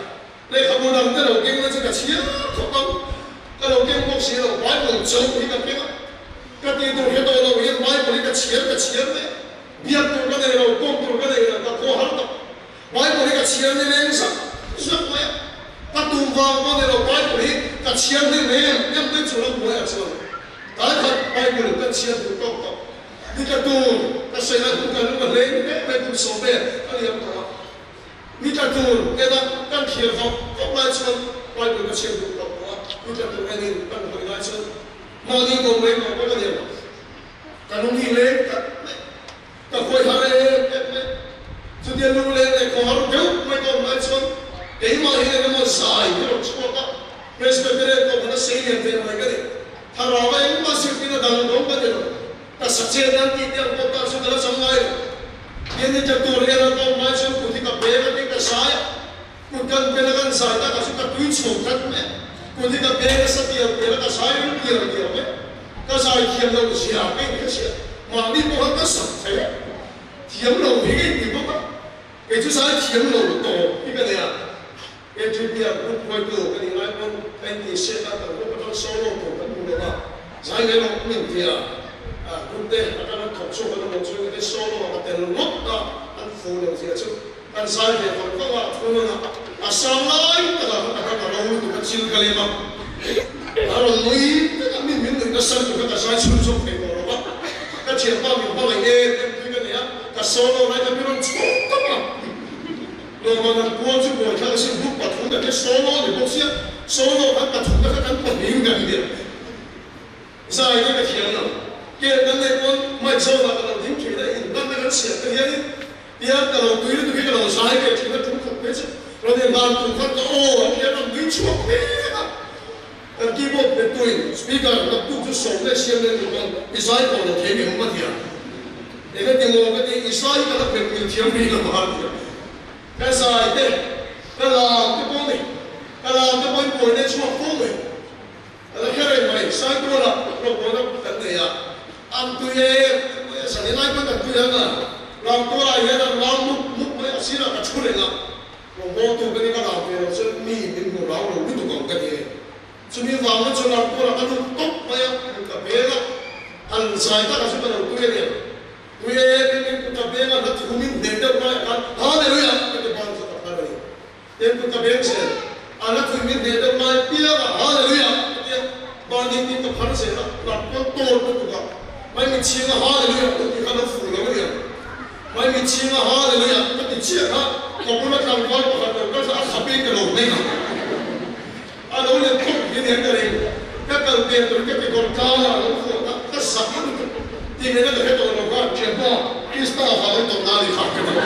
ในขบวนนั้นเราเก่งแล้วจะกระเชียเขาต้องก็เราเก่งพวกเสียเราไว้หมดจงที่กันเก่งก็ตีตัวเฮตัวเราเห็นไว้หมดกระเชียกระเชียเนี่ยเบียดตัวกันเลยเราก้มตัวกันเลยเราโคหันตัวไว้หมดกระเชียเนี่ยเองสักสักเลยถ้าตูมวางก็เลยเราไว้หมดกระเชียเนี่ยเองยังไม่จุดเราหัวอ่ะชัวร์แต่ถ้าไว้หมดกระเชียตัวก็ก็นี่ก็ตูก็เสียแล้วตัวกันก็เลยไม่เป็นสมบูรณ์ก็เรียบร้อยนี่ก็ตูเนี่ยนะกันเขียนเขาก็ไล่ชัวร์ไว้หมดกระเชียตัวก็นี่ก็ตูอันนี้กันก็ไล่ชัวร์มาดีก็ไม่ก็ก็เรียบกันลงที่เล็กก็คุยหาเองจุดเดียวลงเล็กเลยขอรู้เดี๋ยวไม่ก็ไล่ชัวร์เดี๋ยวมาเห็นก็มันสายที่เราชัวร์ก็เพรสเปอร์เกอร์ก็มันเสียเงินเดือนอะไรก็ได้ถ้าเราไม่มาสิ่งที่เราดังร้องกันเดี๋ยวแต่สัจเจนั้นที่เดียวก็ต้องสุดแล้วสมัยยันนี่จะตัวเรียนเราต้องมาชัวร์คุณที่กับเบลที่กับสายคุณกันเป็นกันสายแต่ก็สุดกับตุ้ยชงกันไหมคุณที่กับเบลสัตย์เบลกับสายมันเดียวเดียวไหมก็สายเทียมเราเสียไม่ก็เสียมาดีพวกเขาก็สัตย์ใช่ไหมเทียมเราไม่ได้ดีพวกเขาไอ้ทุกสายเทียมเราโตที่กันเนี่ยไอ้ทุกอย่างพวกเขาโตกันยังไงพวกไอ้ที่เสียกันพวกเขาต้องโซ่เราโตกันดูเลยว่าสายเราไม่เที่ยอ่าคุณเต้อาการถกสู้กันมองสู้กันโซ่เราแต่เราลดนะอันฟูเราเสียชุดอันสายเนี่ยเขาก็ว่าคุณนะอาสาไล่แต่ละแต่ละเราดูกันชิลกันเลยมั้งเราหนุ่ยแต่ก็ไม่มีหนึ่งก็สั่งตัวก็สายชุนชุนไปหมดแล้วมั้งก็เชื่อป้ามีป้าเลยเอ๊ะดูกันเนี่ยก็โซ่เราไล่กันไม่ต้องชุบกันมั้งเรามันกลัวจุดบ่อยทั้งสิ้นบุกปัดหุ่นแต่โซ่เราเนี่ยพวกเสียโซ่เราทั้งปัดหุ่นแล้วก็ทั้งปัดหิ้งกันเดียวสายนี่ก็เทียมนะเกี่ยกันเลยคนไม่โซ่เราก็เราทิ้งเฉยได้อินนั่นไม่กันเสียกันเยอะนี่เดี๋ยวแต่เราตุยตุยกันเราสายกันทิ้งกันทุ่งทุ่งไปสิเราเนี่ยบางทุ่งกันก็โอ้เดี๋ยวเราดุยชั่วเฮ้ยนะแต่กีบอร์ดเป็นตุยสปีกเกอร์เราตุ้งจะส่งได้เสียงเลยทุกคนอิสราเอลเราเทียมยังไม่เทียมเดี๋ยวที่มองกันที่อิสราเอลก็เราเป็นเทียมนี่เราบ้านเทียมก็สายเด็กก็ลามที่ป้องเลยก็ลามที่ป้องป่วยในช่วงป้องเลยแล้วแค่ไหนสายตัวละเราบอกว่าตั้งแต่ยังอันตุยสัญญาณก็ตั้งตุยยังนะเราตัวอะไรเนี่ยเราลุกลุกไม่อาศัยเราก็ช่วยเลยนะเราโม่ตัวกันนี่ก็เราเป็นส่วนมีเป็นหัวเราเราไม่ถูกกันกันเองส่วนนี้ฟังแล้วส่วนเราตัวเราก็ลุกตบไปอ่ะมันกับเบลล์อันสายตาก็สุดเราตัวเนี่ยตัวเองเป็นกับเบลล์แล้วทุ่มเด็ดเด็ดไปกันฮาเลลูยาก็จะฟังสักครั้งเลยเด็กกับเบลล์เสร็จอันนั้นทุ่มเด็ดเด็ดไปเปียกฮาเลลูยาเนี่ยบางทีที่กับพันเสร็จแล้วเราก็โตตัวตัวไม่มีเชื่อฮาเลลูยาที่เขาต้องฝืนเราเนี่ยไม่มีเชื่อฮาเลลูยาก็ติดเชื่อครับขอบคุณมากครับขอบคุณครับก็จะขับไปกระโดดนี่ครับอันนั้นเนี่ยทุกที่เห็นกันเองก็เกิดเปลี่ยนตัวก็เป็นคนกล้าแล้วก็ก็สับมันที่นี่ก็จะให้ตัวเราก็เชื่อว่าคริสต์มาเขาต้องนาฬิกากัน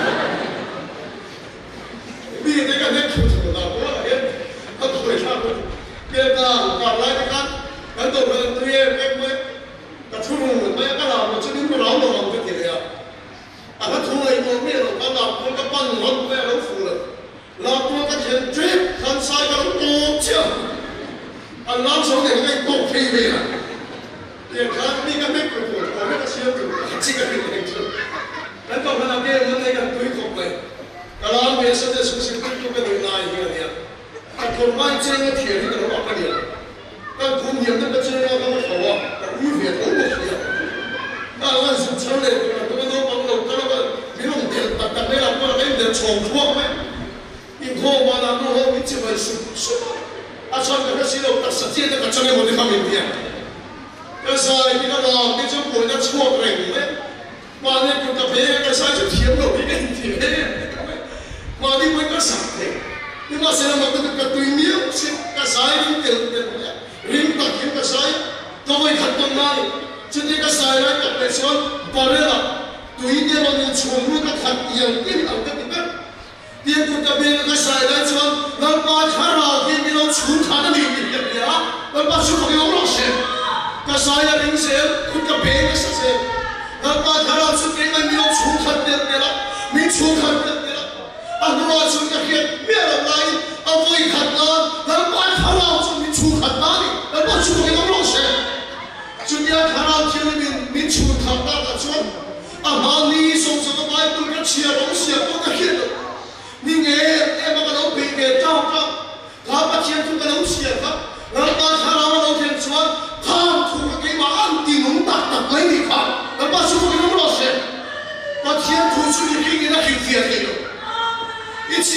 นี่นี่ก็เนี่ยคือสุดท้ายว่าเห็นก็ตัวเองครับเกี่ยวกับการไล่กันกันตัวเป็นตัวเองเองไหมก็ทุ่มเหมือนไม่ก็เราเราจะดิ้นเราเราเราจะเกี่ยวกับอันนั้นทุ่มไอ้ตัวไม่เราก็เราคนก็ปั้นหัวไม่เราฟูเลยเราตัวก็เห็นทริปทันสายกันโตเชี่ยวอันน้ำสองเนี่ยก็โตทีวีนะเดี๋ยวครั้งนี้ก็ไม่กลัวผมไม่ก็เชื่อถือจิกันอยู่ในจุดแล้วก็มันเอาเกมมันในกันตุยคบเลยก็เราเบสเดสุสิตุยก็เป็นนายอย่างเงี้ยถ้าคนไม่เชื่อก็เถียงที่เราบอกกันเนี่ยก็คุณเห็นนั่นก็เชื่อเราก็ไม่ขอว่าแต่อุ้ยเห็นโอ้โหเถียงถ้าว่าสุดท้ายเลยตัวน้องบางเราก็เราก็ไม่ต้องเดี๋ยวตัดตัดไม่รับก็เราไม่เดี๋ยวชงทั่วไหมยิ่งโค้งมาแล้วน้องมิจิมันสุดสุดอาจารย์ก็สิเราตัดสัจจะก็จะไม่หมดที่คำนี้ก็ใช่ที่เราที่จะพูดนั้นชั่วเร่งเลยมาเนี่ยคุณตาเพียก็ใช่จะเทียมเราที่นี่ที่นี่มาที่มันก็สั่งเลยนี่มาเสร็จแล้วมันก็กระตุ้นเนี้ยสิก็ใช่ริมเดียวเดียวเนี่ยริมตักริมก็ใช่ตัวไม่ขัดตรงไหนจุดนี้ก็ใช่แล้วก็เป็นส่วนบอลเลยล่ะตัวนี้เนี่ยมันชมรู้ก็ขัดอย่างที่เราจะติดกันเดี๋ยวคุณตาเพียก็ใช่แล้วส่วนเราบ้านข้าเราที่มีเราชุนขาดนี่อย่างเดียวเราบ้านชุนของเราเราเสียก็ใช่แล้วลิงเสียคุณตาเพียก็เสียเราบ้านข้าเราชุนเองมันมีเราชุนขาดเดียวเนี่ยมีชุนขาดเดียวเนี่ยอันนั้นเราชุนก็เขียนเมื่อไรเอาไว้ขัดงานเราบ้านข้าเราชุนมีชุนขัดนั่นเราบ้านชุนของเราเสียจุดนี้ข้าเราเที่ยวมีมีชุนขัดนั่นก็ชุนอาหารนี้ส่งสกปรกตัวก็เชียร์เราเสียตัวก็เขียนนี่ไงเอ็มก็เราเป็นเจ้าก็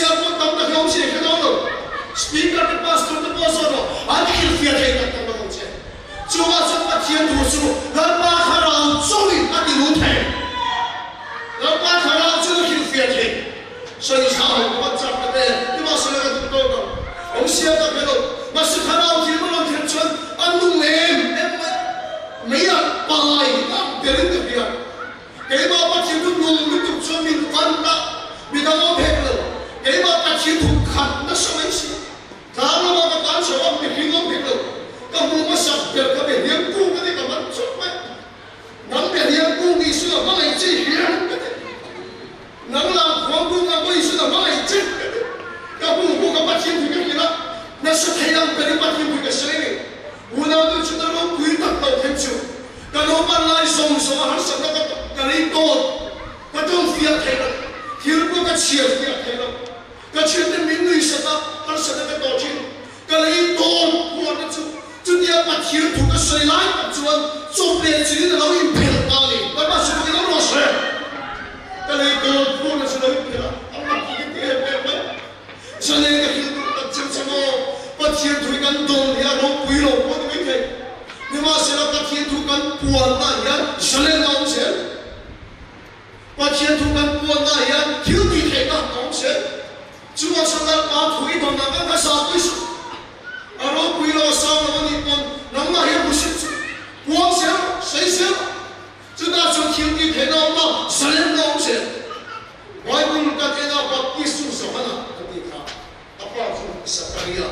siya ko tam na kong siya kano speaker the pastor the pastor an kil fiat hay na tam na siya chuwa sa pathian tu su la pa kharao choi ati lu thai la pa kharao chu kil fiat hay so ni sa ho pa cha pa de ni ma sa ga tu to ko ông siya ka kano mas kharao kil mo kil chon an lu em em mấy là bài năm để đến được việc cái mà bắt chước được luôn được chụp cho mình quan trọng mình đang ôm hết rồi cái mà bắt chước thuộc khăn nó sao ấy xí tháng nó mà bán số ông mình khi ôm hết rồi các mua mà sập được các biển hiếm cung cái này các bạn chúc mấy nắng biển hiếm cung đi xưa mà lại chỉ hiếm nắng làm khoáng cung làm cái xưa mà lại chết các mua mua các bắt chước thì cái gì đó nó sẽ thay đổi cái bắt chước cái gì này Una tu chúng ta nói quý tắc đầu thêm chủ, cái nó ban lại song song hắn sắp cái cái này tốt, cái trong phía thế đó, thiếu có cái chia phía thế đó, cái chuyện này mình người sắp hắn sắp cái tốt chứ, cái này tốt của nó chủ, chúng ta bắt thiếu thuộc cái水来，主要做别只是老一片道理，那把什么给他落实，cái này tốt của nó是老一片了，俺们这个点点点，所以个thiếu个就什么。bắt thiên thủy căn đồng thì nó quý lộc của cái này nhưng mà sẽ là bắt thiên thủy căn buồn ta hiện sẽ lên ông sẽ bắt thiên thủy căn buồn ta hiện thiếu thì thể ta ông sẽ chúng ta sẽ là bắt thủy đồng là cái sao quý số à nó quý lộc sao là cái gì còn nắm là hiện不是buồn sẽ谁sẽ chúng ta sẽ thiếu thì thể nào mà sẽ lên ông sẽ ngoài mình cái thế nào bắt cái số số nào cái gì cả apart from Sakaria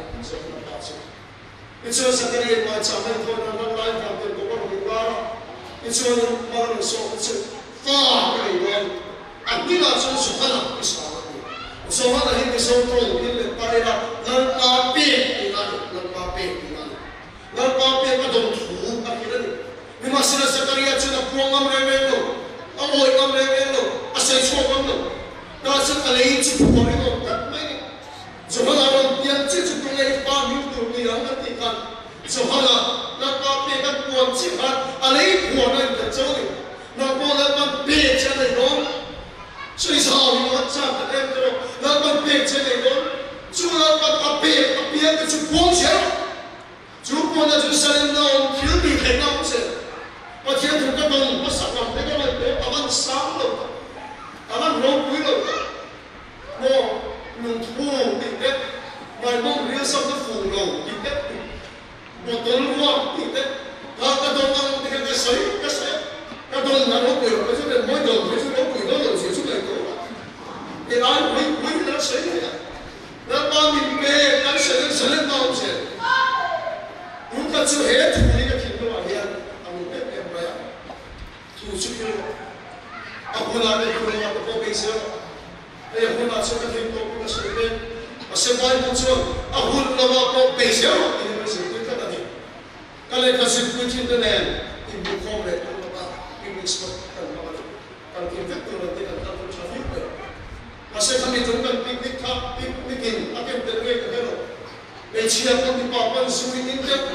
It's a Sakaria my time for one life after the one we are. It's a modern song. It's a far away one. And we are so Sahana is so Hana hit the soul told in the Parida, not our pay, not our pay, not our pay, but don't fool. We must see Sakaria to the Pongam Revelo, avoid Gam Revelo, as I spoke of. That's a lady to pour it on that many. So when I want young children to lay farming to me, I'm not thinking. So when I not got paid that one chip, I lay one in the journey. Not one that one pay channel on. So it's how you want something to do. Not one pay channel on. So not one a pay, a pay that you won't share. So one that you sell down, kill me, hang out. But here to get on, what's up? I'm going to go. I want some of them. I want no will. No. Nung thu thì thế, vài món riêng xong cái phủ đầu thì thế, một tuần qua thì thế, và cái đông ăn thì cái sấy, cái sấy, cái đông là nó đều cái chỗ này mỗi đầu cái chỗ đó quỷ nó đều chỉ chút này thôi, thì ai quý quý nó sấy này, nó ba mình về nó sấy nó sấy lên đâu sấy, đúng cái chỗ hết thì cái thịt nó là hiện, anh biết em vậy, thu chút cái, à hôm nay cái hôm nay có cái gì Ê, hôm nay sẽ có thêm một cái sự kiện, và sẽ vai một chỗ, à hôm nay có bể xéo, thì nó sẽ quyết định là cái này là sự quyết định thế này, thì buộc không để cho nó vào, thì mình sẽ cần nó vào, cần kiếm cách từ đầu tiên là cần phải cho biết được, và sẽ không bị chúng cần picnic tháp, picnicking, à cái tên cái cái đó, để chia con đi bảo con suy nghĩ đến đâu,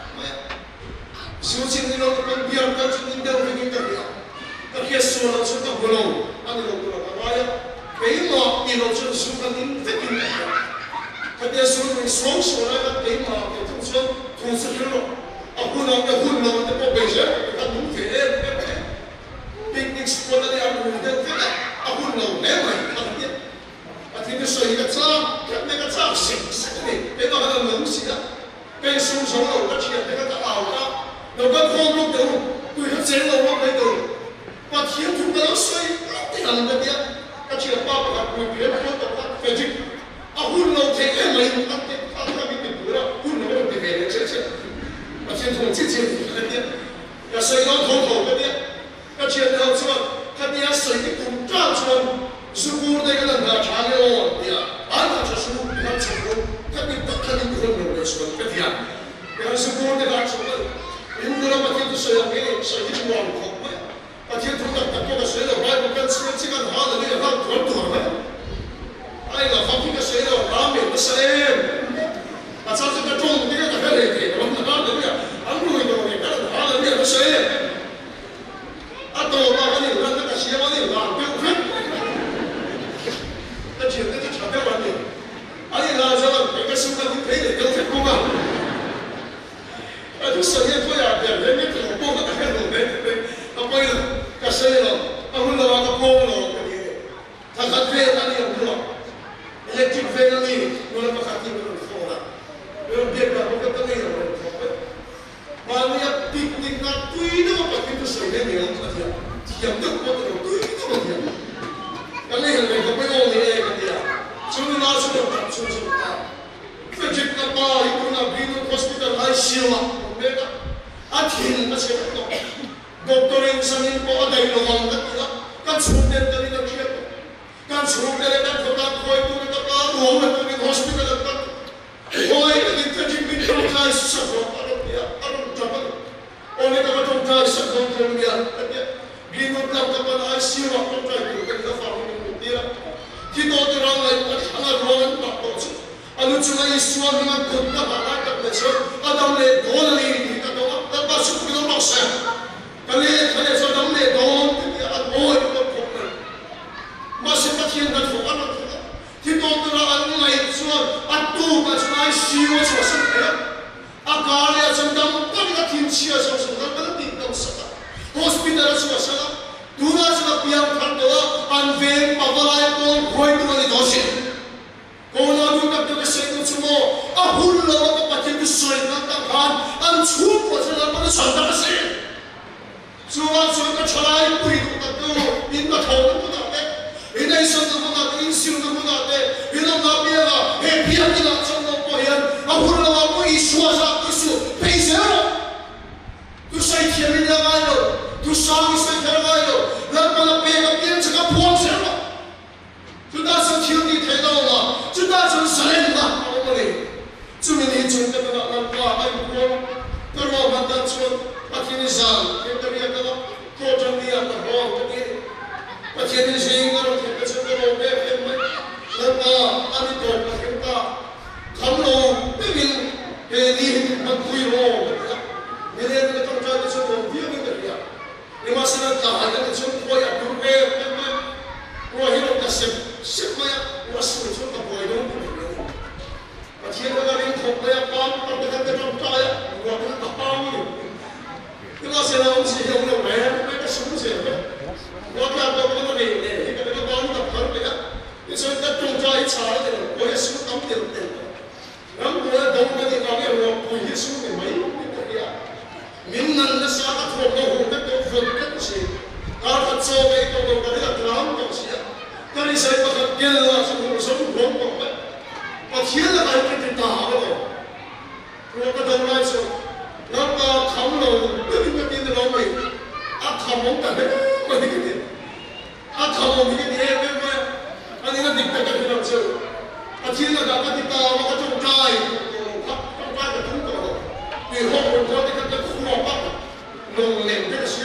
suy nghĩ đến đâu con biar con suy nghĩ đến đâu cái cái gì, cái kia số nó sẽ tập buồn lòng, anh đi làm buồn lòng cái cái mà đi lâu chân xuống cái nín vết nín này, cái kia xuống mình xuống xuống lại cái mà cái thông xuống thông xuống cái đó, à hôm nào cái hôm nào cái bộ bể rớt, cái đúng thế đấy, cái cái picnic spot này ăn uống đến thế này, à hôm nào ném này, à cái à thì cái sợi cái cha, cái cái cha xịt xịt này, cái đó là nướng xịt á, cái xuống xuống rồi cái chuyện cái cái ảo ra, rồi cái phong lúc đầu, tôi nó chế đầu nó cái đầu, và thiếu chúng ta nó xoay, cái làm cái gì cái chuyện ba bậc học người biết không tập phát về chứ, à hun lâu thế cái mấy ăn cái ăn cái cái cái bữa đó hun lâu thì về được chết chết, à chuyện thùng chết chết cái gì, ya xây nó thùng thùng cái gì, cái chuyện nào chứ cái gì xây cái thùng trang chuan, sư phụ đây cái lần nào trả lời ông, ya anh ta cho sư phụ đi học sư phụ, cái gì tất cả nhữngคนเราเลยcái gì à, cái sư phụ đây là sư phụ, những người mà cái xây cái xây cái chuan không phải. But you took up the book of Shayla, right? But that's what's in the hall, and you're not going to her. I love fucking a Shayla, Rami, the same. That's how the tongue, you get the hell I'm the hallelujah. I'm going to get the hallelujah, the same. I told my money, run the Shayla, I'm built. That's your little child. ai siwa mega athil na se to doctorin samin ko dai lo wang ka tila kan chuten tani na kia kan chuten na ko ka khoi tu na ka ro na tu ni hospital ka khoi ni tani min ko ka sa ko aro ya aro jabal one ka ka ka sa ko ko ya gino na ka pa ai siwa ko ka tu ka fa ni tira ki to to rang lai ka hanga ro na ka to alu chunga iswa ni ma ko ka ba ka na che adam le don ni ni ka to ka ba su ko no sa kale kale so dam le don ti a boy ko ko na ma se ka thien na ko ana ti to to ra an ngai chua a tu ka chunga siwa chua sa ka a ka le cham dam ka ni ka thin chia sa sa ka ka ti dam sa hospital chua sa tu na sa piam khan do an ve pa ba lai ko khoi tu ni do se ko na du ka to se tu chumo a hul lo ka pa ti soi na ta khan an chu ko sa na pa sa ta se chuwa chuwa ka chalai pui ka tu in ka thong ku na te in ai sa tu na te in siu tu na te in na bia ga he bia ni na chang no ko yan a hul lo ma ko i suwa sa ku su pe se ro tu sai thiam ni na ga lo tu sa mi sai thar ga lo la pa la pe ga pian cha ka phuang se ro tu da sa thiam ni the lo ma tu da sa sa le na ko mo le tu mi ni chung ka na na pa ai ko to ro ma da chu Pathin Zang, Kentari Akala, Kotan Dia, the Hall, the Gate, Pathin Zing, or Kepachaka, Pemma, Lapa, Anito, Pakenta, Kamlo, Pivin, Hedi, Makuiro, Million the contradiction of viewing the Ria. You must not die, and it's a boy at Durbe, Pemma, Rohit of the Sip, Sipmaya, was the truth of boy, don't believe. But here we are in Kopaya, Pam, and the Taya, what is the harm? Because you know, she don't know where to make a solution. What are the women in there? You can go on the public. It's a good try child, and boy, is not the thing. Young boy, don't let it come and walk with his woman. Minnan the Sabbath for the home that go for the sea. God had so many to go to the ground of sea. There is a girl who was so wrong. But here I get it down. What the rights of nó có không rồi tôi biết tin được không mày ác không muốn cả đấy mà cái gì ác không muốn cái gì đấy mà anh ấy nó định cái cái nào chứ anh chỉ là gặp cái tao mà có trong trai trong trai là không có vì họ còn có cái cái khu mỏ bắc nồng nềm cái xíu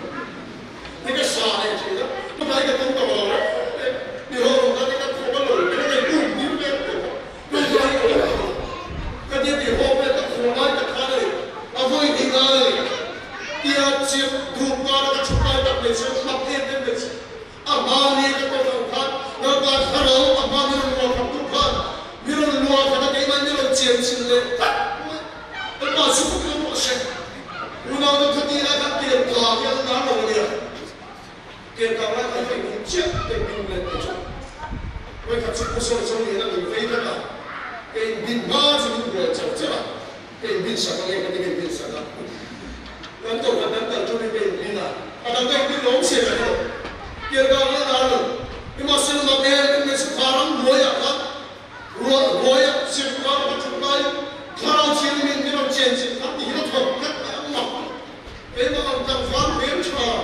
cái cái xà này chỉ đó nó phải cái không có rồi vì họ còn có cái cái khu mỏ nổi cái này cũng như vậy cái này cái gì thì họ phải cái khu mỏ cái cái này avoid the guy. Dia chip dupa na chupai tak lesi, mati tem lesi. Amani ke kau kan, naga kharau amani luar kaptu kan, miru luar pada kau mana miru cium cile. Apa suku kau masih? Unang tu kati ada kira kau yang nama dia. Kira kau nak kau ini cium tem tem lesi. Kau kat suku suku ni nak lebih dah. Kau bin mas bin buat cium cium. Kau bin siapa yang kau bin siapa? Nanti orang nanti curi bin bin lah. Ada kau bin long siapa tu? Kira kau nak ada. Ini masih nak dia ini sekarang boya kan? Boya sekarang macam ni. Kalau cium bin bin orang cium kan? Ini tu kan? Memang orang tak bin cuma.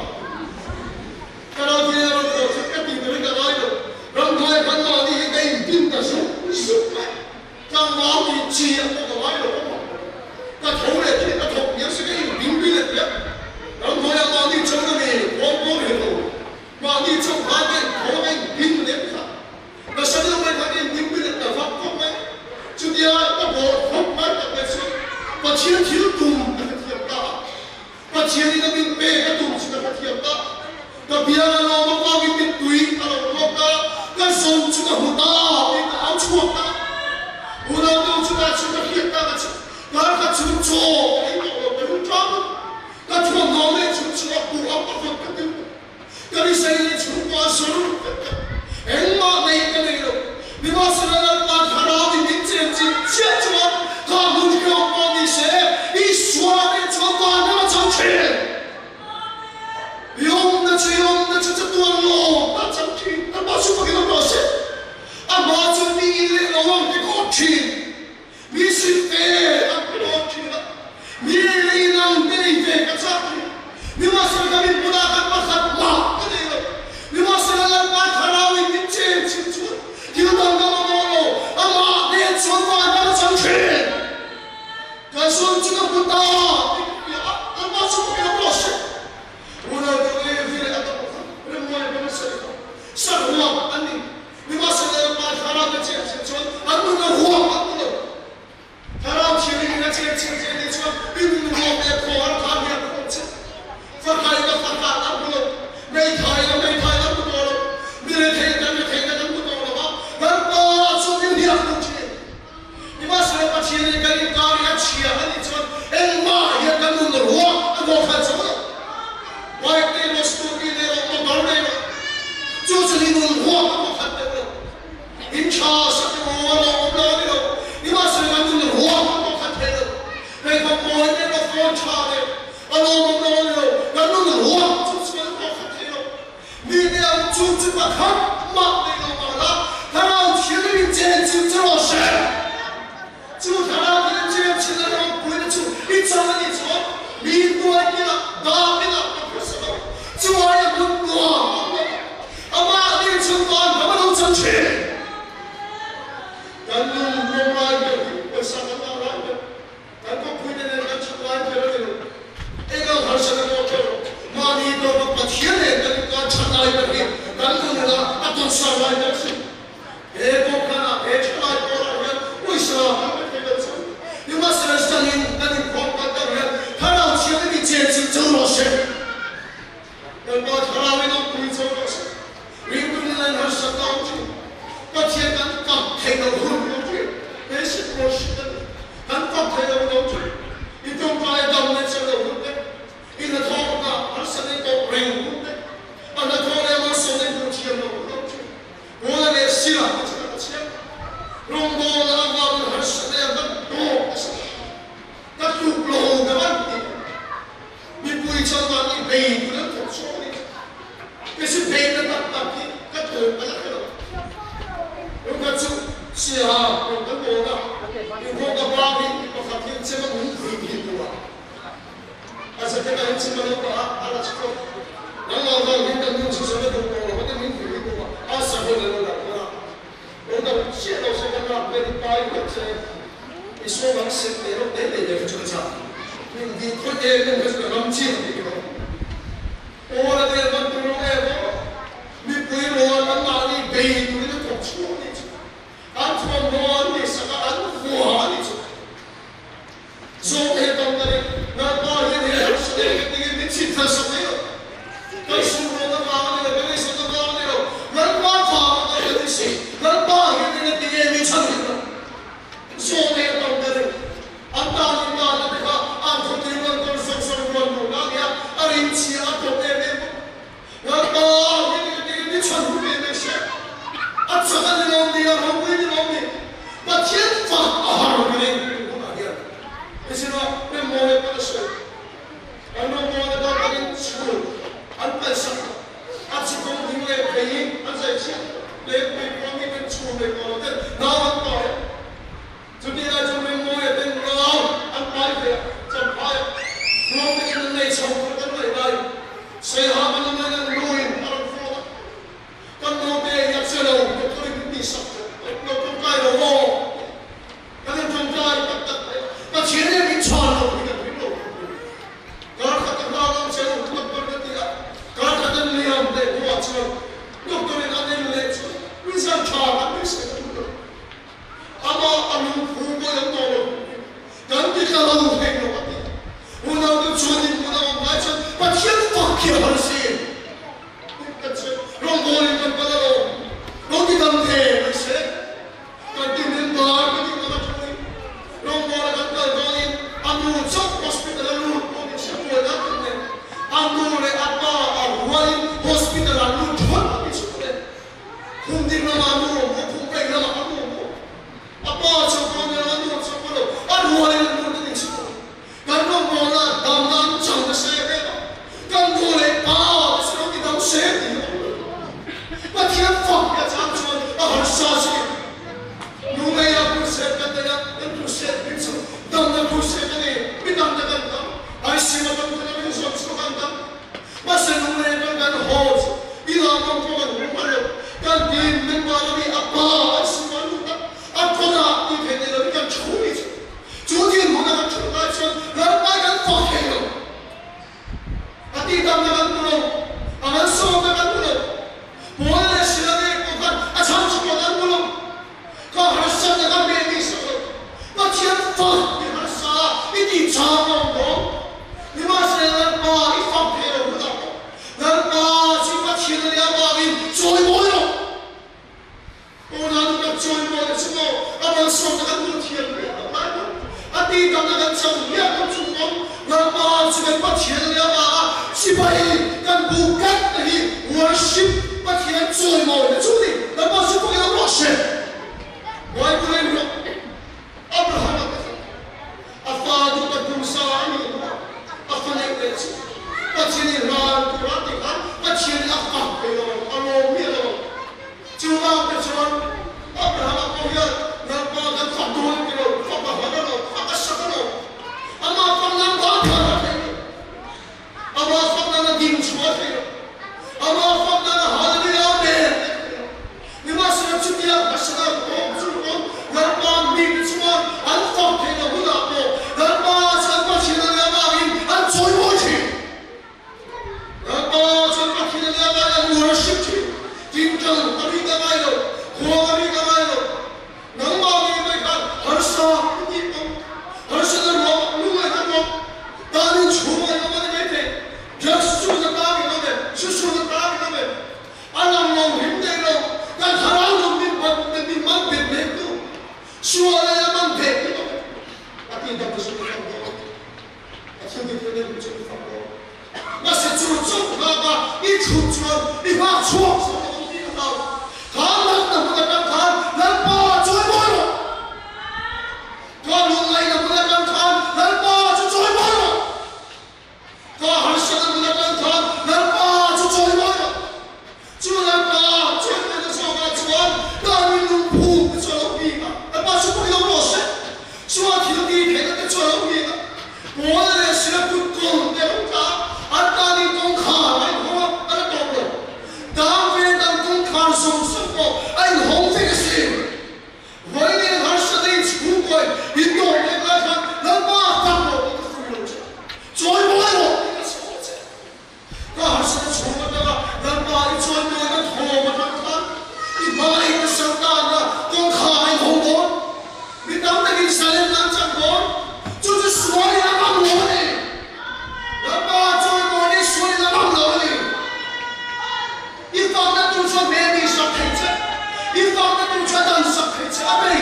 Kalau dia orang tu sekarang tinggal di mana? Orang boya kan mana ni kau bin tak sih? Suka. Jangan mau dicium tu kau mana? 那头嘞，那头也是个冰冰的呀。然后要往你整个的光光的头，往你整盘的头给冰的看。那什么都没看见冰冰的那方方面，就这样那我后面的那些，把天天动那个天大，把天天的冰白个东西那个天大，那别人老么往里面堆，那老么个，那手指那么大，那搞错的，我那都知道是个天大的。 Kalau kat cucu, ini orang berjuang. Kat cuma ngomel cucu aku apa pun ketim. Kali saya ini cuma suruh. Emak naik ke ni. Di masa dalam harap ini janji cuma kamu kau mandi saya. Iswar ini cuma mana macam ni. Yom na cium na cucu tuan lo macam ni. Apa supaya kita berasa? Apa macam ni ini orang di koti. Misi fair, aku nak 上来的是，别多看啊，别出来多了人，为什么？你们是人声音，那你光光的人，他让前面的阶级走了些，人把他那位都归走了些，人不能让上到去，把天干放开到混了去，那是过时的，干放开到混去，你don't buy down那些的混的，你那头发而是那个人混的，啊那头发我说那不天了混去，我那个死了不知道钱，龙哥那个还是那个多。那路路的问题，你不会讲话，你背不能做错的，这是背的那那批，那头不能了。用个字是啊，用个多的，用个八批，我发现这个五批批多啊。但是这个人怎么能把阿拉这个，然后呢，你的名字什么都多了，我的名字也多啊，二十个人了，对吧？我的谢老师跟他跟你打一个针。你说完是那种那那的这个讲，你你可以弄个这个冷静的地方。我那边那不容易不，你不要那哪里背对的搞错的去，俺从哪里是个俺话的去，说的到那里，那哪里的还是那个那个你其他什么有，但是我的妈那个那个什么妈那个，俺爸爸那个的是，俺爸那个那个没成的。说的懂的人，俺大人大人那个，俺从台湾到上上关路那里啊，俺邻居俺懂的没不？俺爸那个那个你全部没那些，俺怎么的老的啊，老鬼的老的，把天发啊，我们我哪里啊？你知道，那毛也不能说，俺那毛那个那个出，俺本身，俺是公平的配音，俺在讲，那那方面的出那个的，哪能搞呀？这边来这边摸也变高，安排的，怎么拍？我们的内场不跟内来，谁他们那个录音他们说的，跟我们也知道，我可以地上，我中间的我，跟中间的，那前面你穿了，你的你路，刚才的刚刚讲我们不能的呀，刚才的你要的我讲，我对那那来说，你想看那没谁的。阿妈阿姆富过人多了，人家看到我配了我的，我那个昨天我那我买成把天发给了谁？你看这，让我们跟不到了，让你当配了谁？跟对面哪个地方的注意？让我们跟跟到你阿姆做 hospital 的路，我们是过那个的，阿姆的阿爸阿外 hospital 的路全部是过的，空地那阿姆我空地那阿姆。阿爸就讲的那路走不了，阿我的路的你去过，干到我那当当长的谁的了，干过来把是让你当谁的了，把天放呀长春，阿好杀去，路没呀不是干的呀，那不是你走，当那不是的你，你当的干当，还是我当的那个说说干当，把是路没干干好子，你那么多人不了，干你们把那里阿爸是完路的。阿婆呢？你看那个你敢处理去？昨天我那个出来说，人把人放开了，阿地当那个不弄，阿们说那个不弄，我那是那个不看，阿长期我那不弄，他还是那个没历史了，那天放你还啥？你地长了我，你妈是人把你放开了不到，人把就把天的两把你追我了。我那个追我的时候，阿们说那个不天了，阿地当那个正两个主公，那么这个不天了啊，是把伊跟不干的伊，我是把天追我的主力，那么是不给他落实，我也不能说，阿不哈那个，阿发都的公司阿你我，阿发那个是，把天里拉不拉的拉，把天里阿发给了，阿罗灭了。就让这说，阿不哈那公园，那把人发多了，发把好的了，发个什么了？阿妈放那大条的去了，阿妈放那个顶车去了，阿妈放那个好的了的，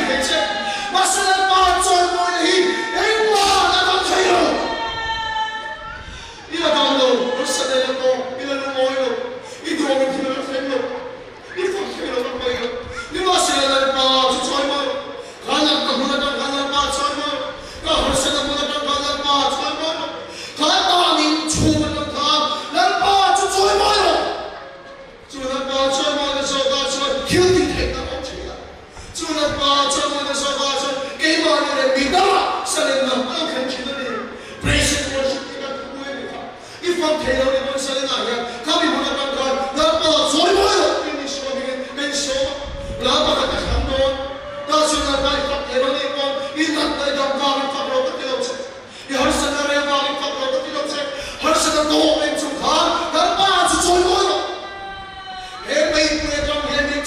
係啫，我實在把在愛你，你話那當睇咯。呢個當路，我實在一個，呢個愛路，呢個我哋條路，呢個條路咁貴嘅，呢個實在把就在愛，看人都冇得當，看人把在愛，那我實在冇得當，看人把在愛，看大年初的當，人把就在愛咯。做人把在愛的時候，把在挑剔聽得好聽啊。做人把在愛的時候，把在給我哋嘅名單，神靈能不能肯聽得你 ？Praise and worship 呢個不會的。一方睇到你本身嘅那樣，他們冇得當看，人把在愛咯，跟你說明跟說，人把佢嘅行動，但是人把你發現到呢個，你人哋就把你發落個地路啫，你好神嘅人把你發落個地路啫，好神嘅道命中看，人把就在愛咯。Hãy subscribe cho kênh Ghiền Mì Gõ để không bỏ lỡ những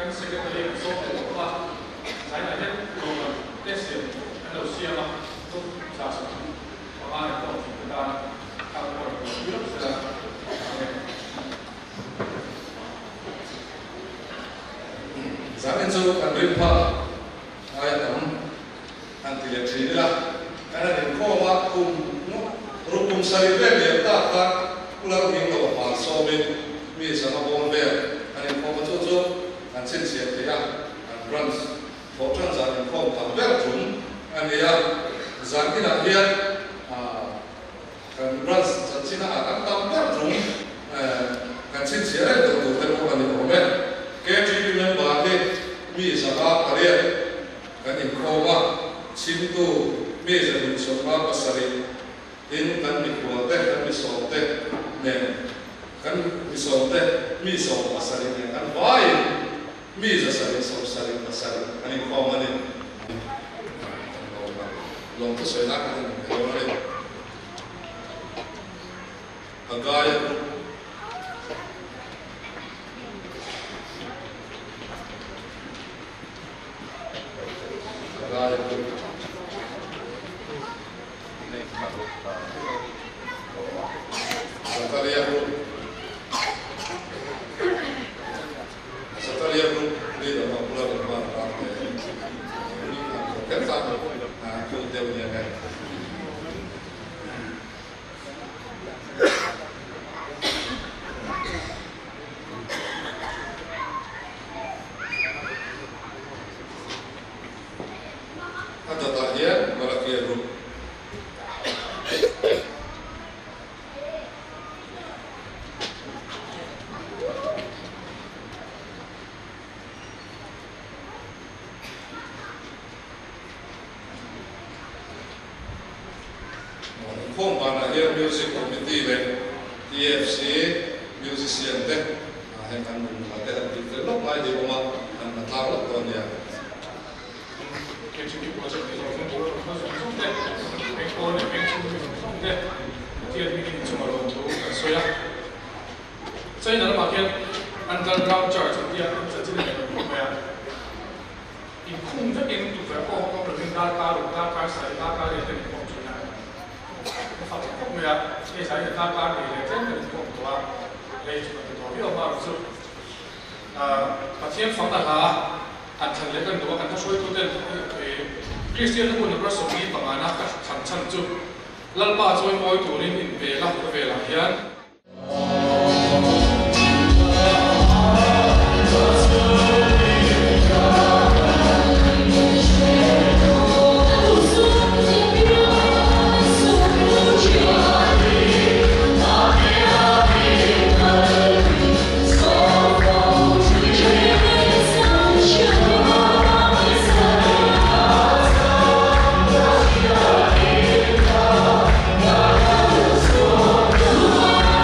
kan secretary so ko sai na hết ko test anh đầu tiên mà tôi giả sử có ai có chúng ta tham quan biết là giá bên châu anh biết pa ai tầm anh thì liệt trí là anh là điểm kho mà cùng rồi cùng sai về điểm ta ta cũng là những cái hoàn so bên mi sẽ nó bom về anh điểm kho mà chỗ chỗ anh xin chia thì anh anh runs phổ trang giá điểm kho tầm về chúng anh ấy giá cái nào hiện anh runs giá chỉ là anh tầm về chúng anh xin chia lại được được thêm một cái điểm về cái chuyện như vậy thì mi sẽ có cái gì cái điểm kho mà xin tu mi sẽ điểm số mà có sai in kan mi kuat teh kan mi sol teh ne kan mi sol teh mi sol pasal ini kan baik mi zasari sol sari pasal ini kau mana long tu saya nak kan kalau ni agak agak Satalia Group Satalia Group di dalam pulau Bangka Ramai ini kan tak ah kulturnya kan ada tahia Malakia Group Home Bana here Music Committee le T F C musician te hay kan mun la te di te lo mai di oma an na ta lo ton ya cái chuyện của chúng tôi cũng có một số thông tin cái cô này cái chúng tôi thông tin tiền mình chúng tôi cũng có số ya cho nên là mà cái underground church thì là sẽ chỉ là một cái in khung rất in tụ phải có có được đa ca được đa ca sai đa ca để thành công chuyện này phát triển không được cái sai đa ca để thành công của đây chúng tôi nói với ông bảo à phát triển phóng đại là anh thành lập cái đó anh ta nói tôi tên Christian lúc nào cũng sống đi bằng anh á thành thành chú lần ba rồi mỗi tuổi nên về là về là hiện Oh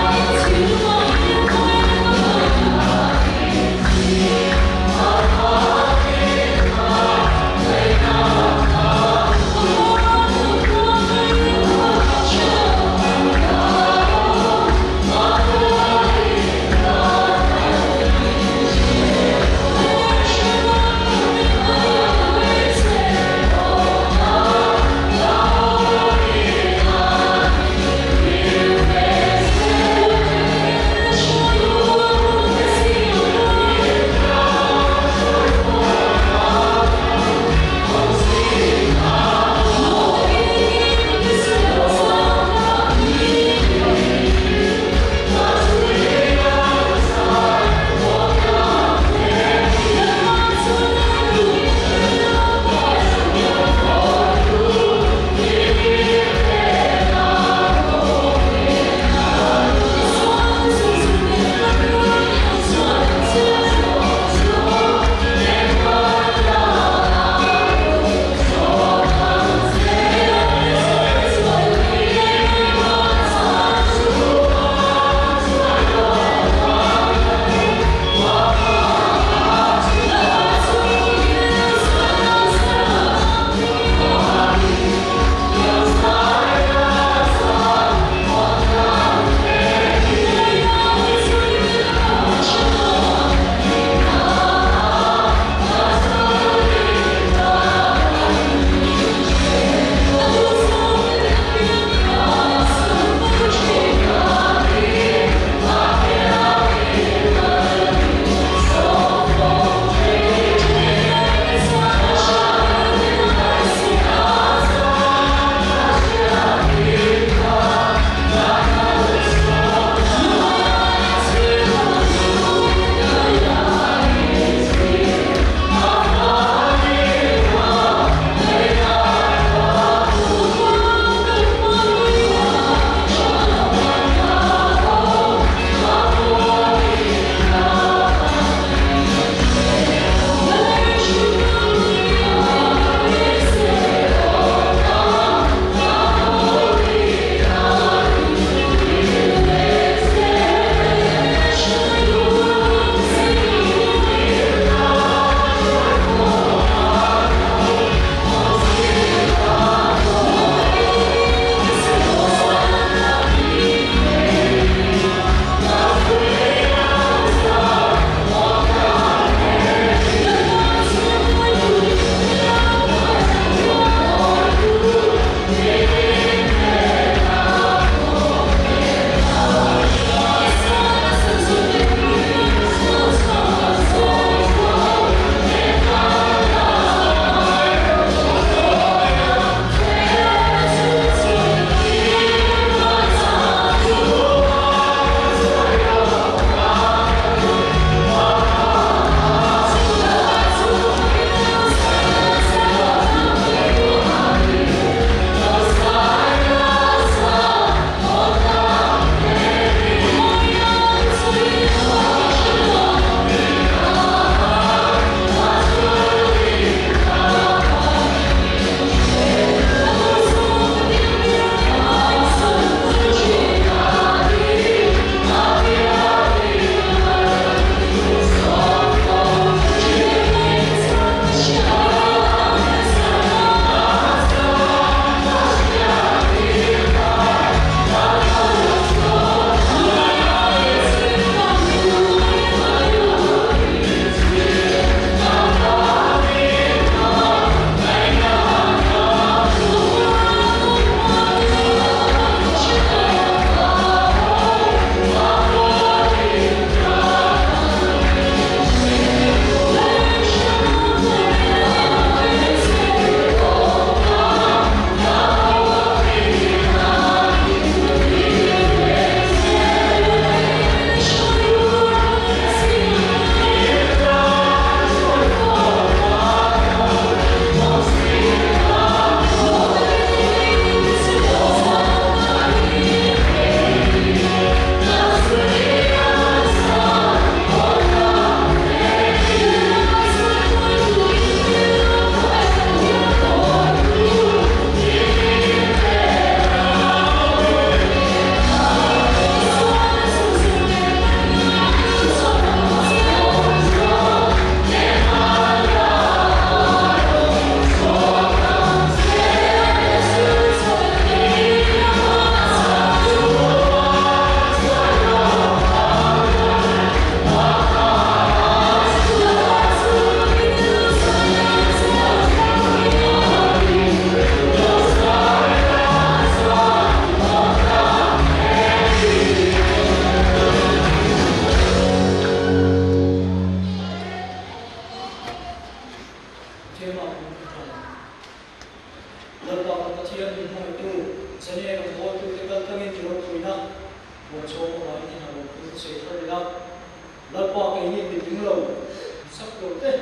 saklote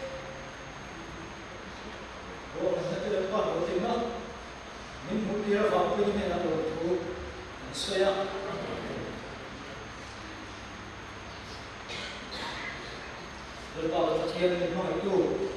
o natin pa o tingna min mutira fa ko ni na lo tu soya lepas latihan ni memang itu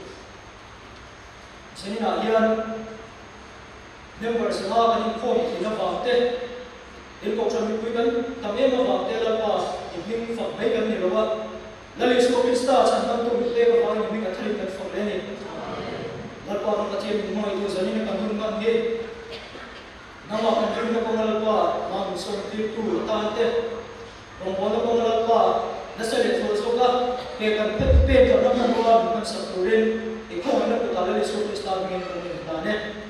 sini nak hian member semua kan info ni nak fakte ilko kami kuikan kami mau fakte lepas ini fakte kami lewat lalu sekolah kita sangat tu kita kalau ini kita terima fakte ni lepas latihan ni memang itu sini nak kami kan he nama kan kami nak kau lepas mam seperti itu tante orang orang kau lepas nasi itu suka kita pet pet orang orang buat macam seperti itu. Ikut mana kita lalu sekolah kita ingin kami tanya.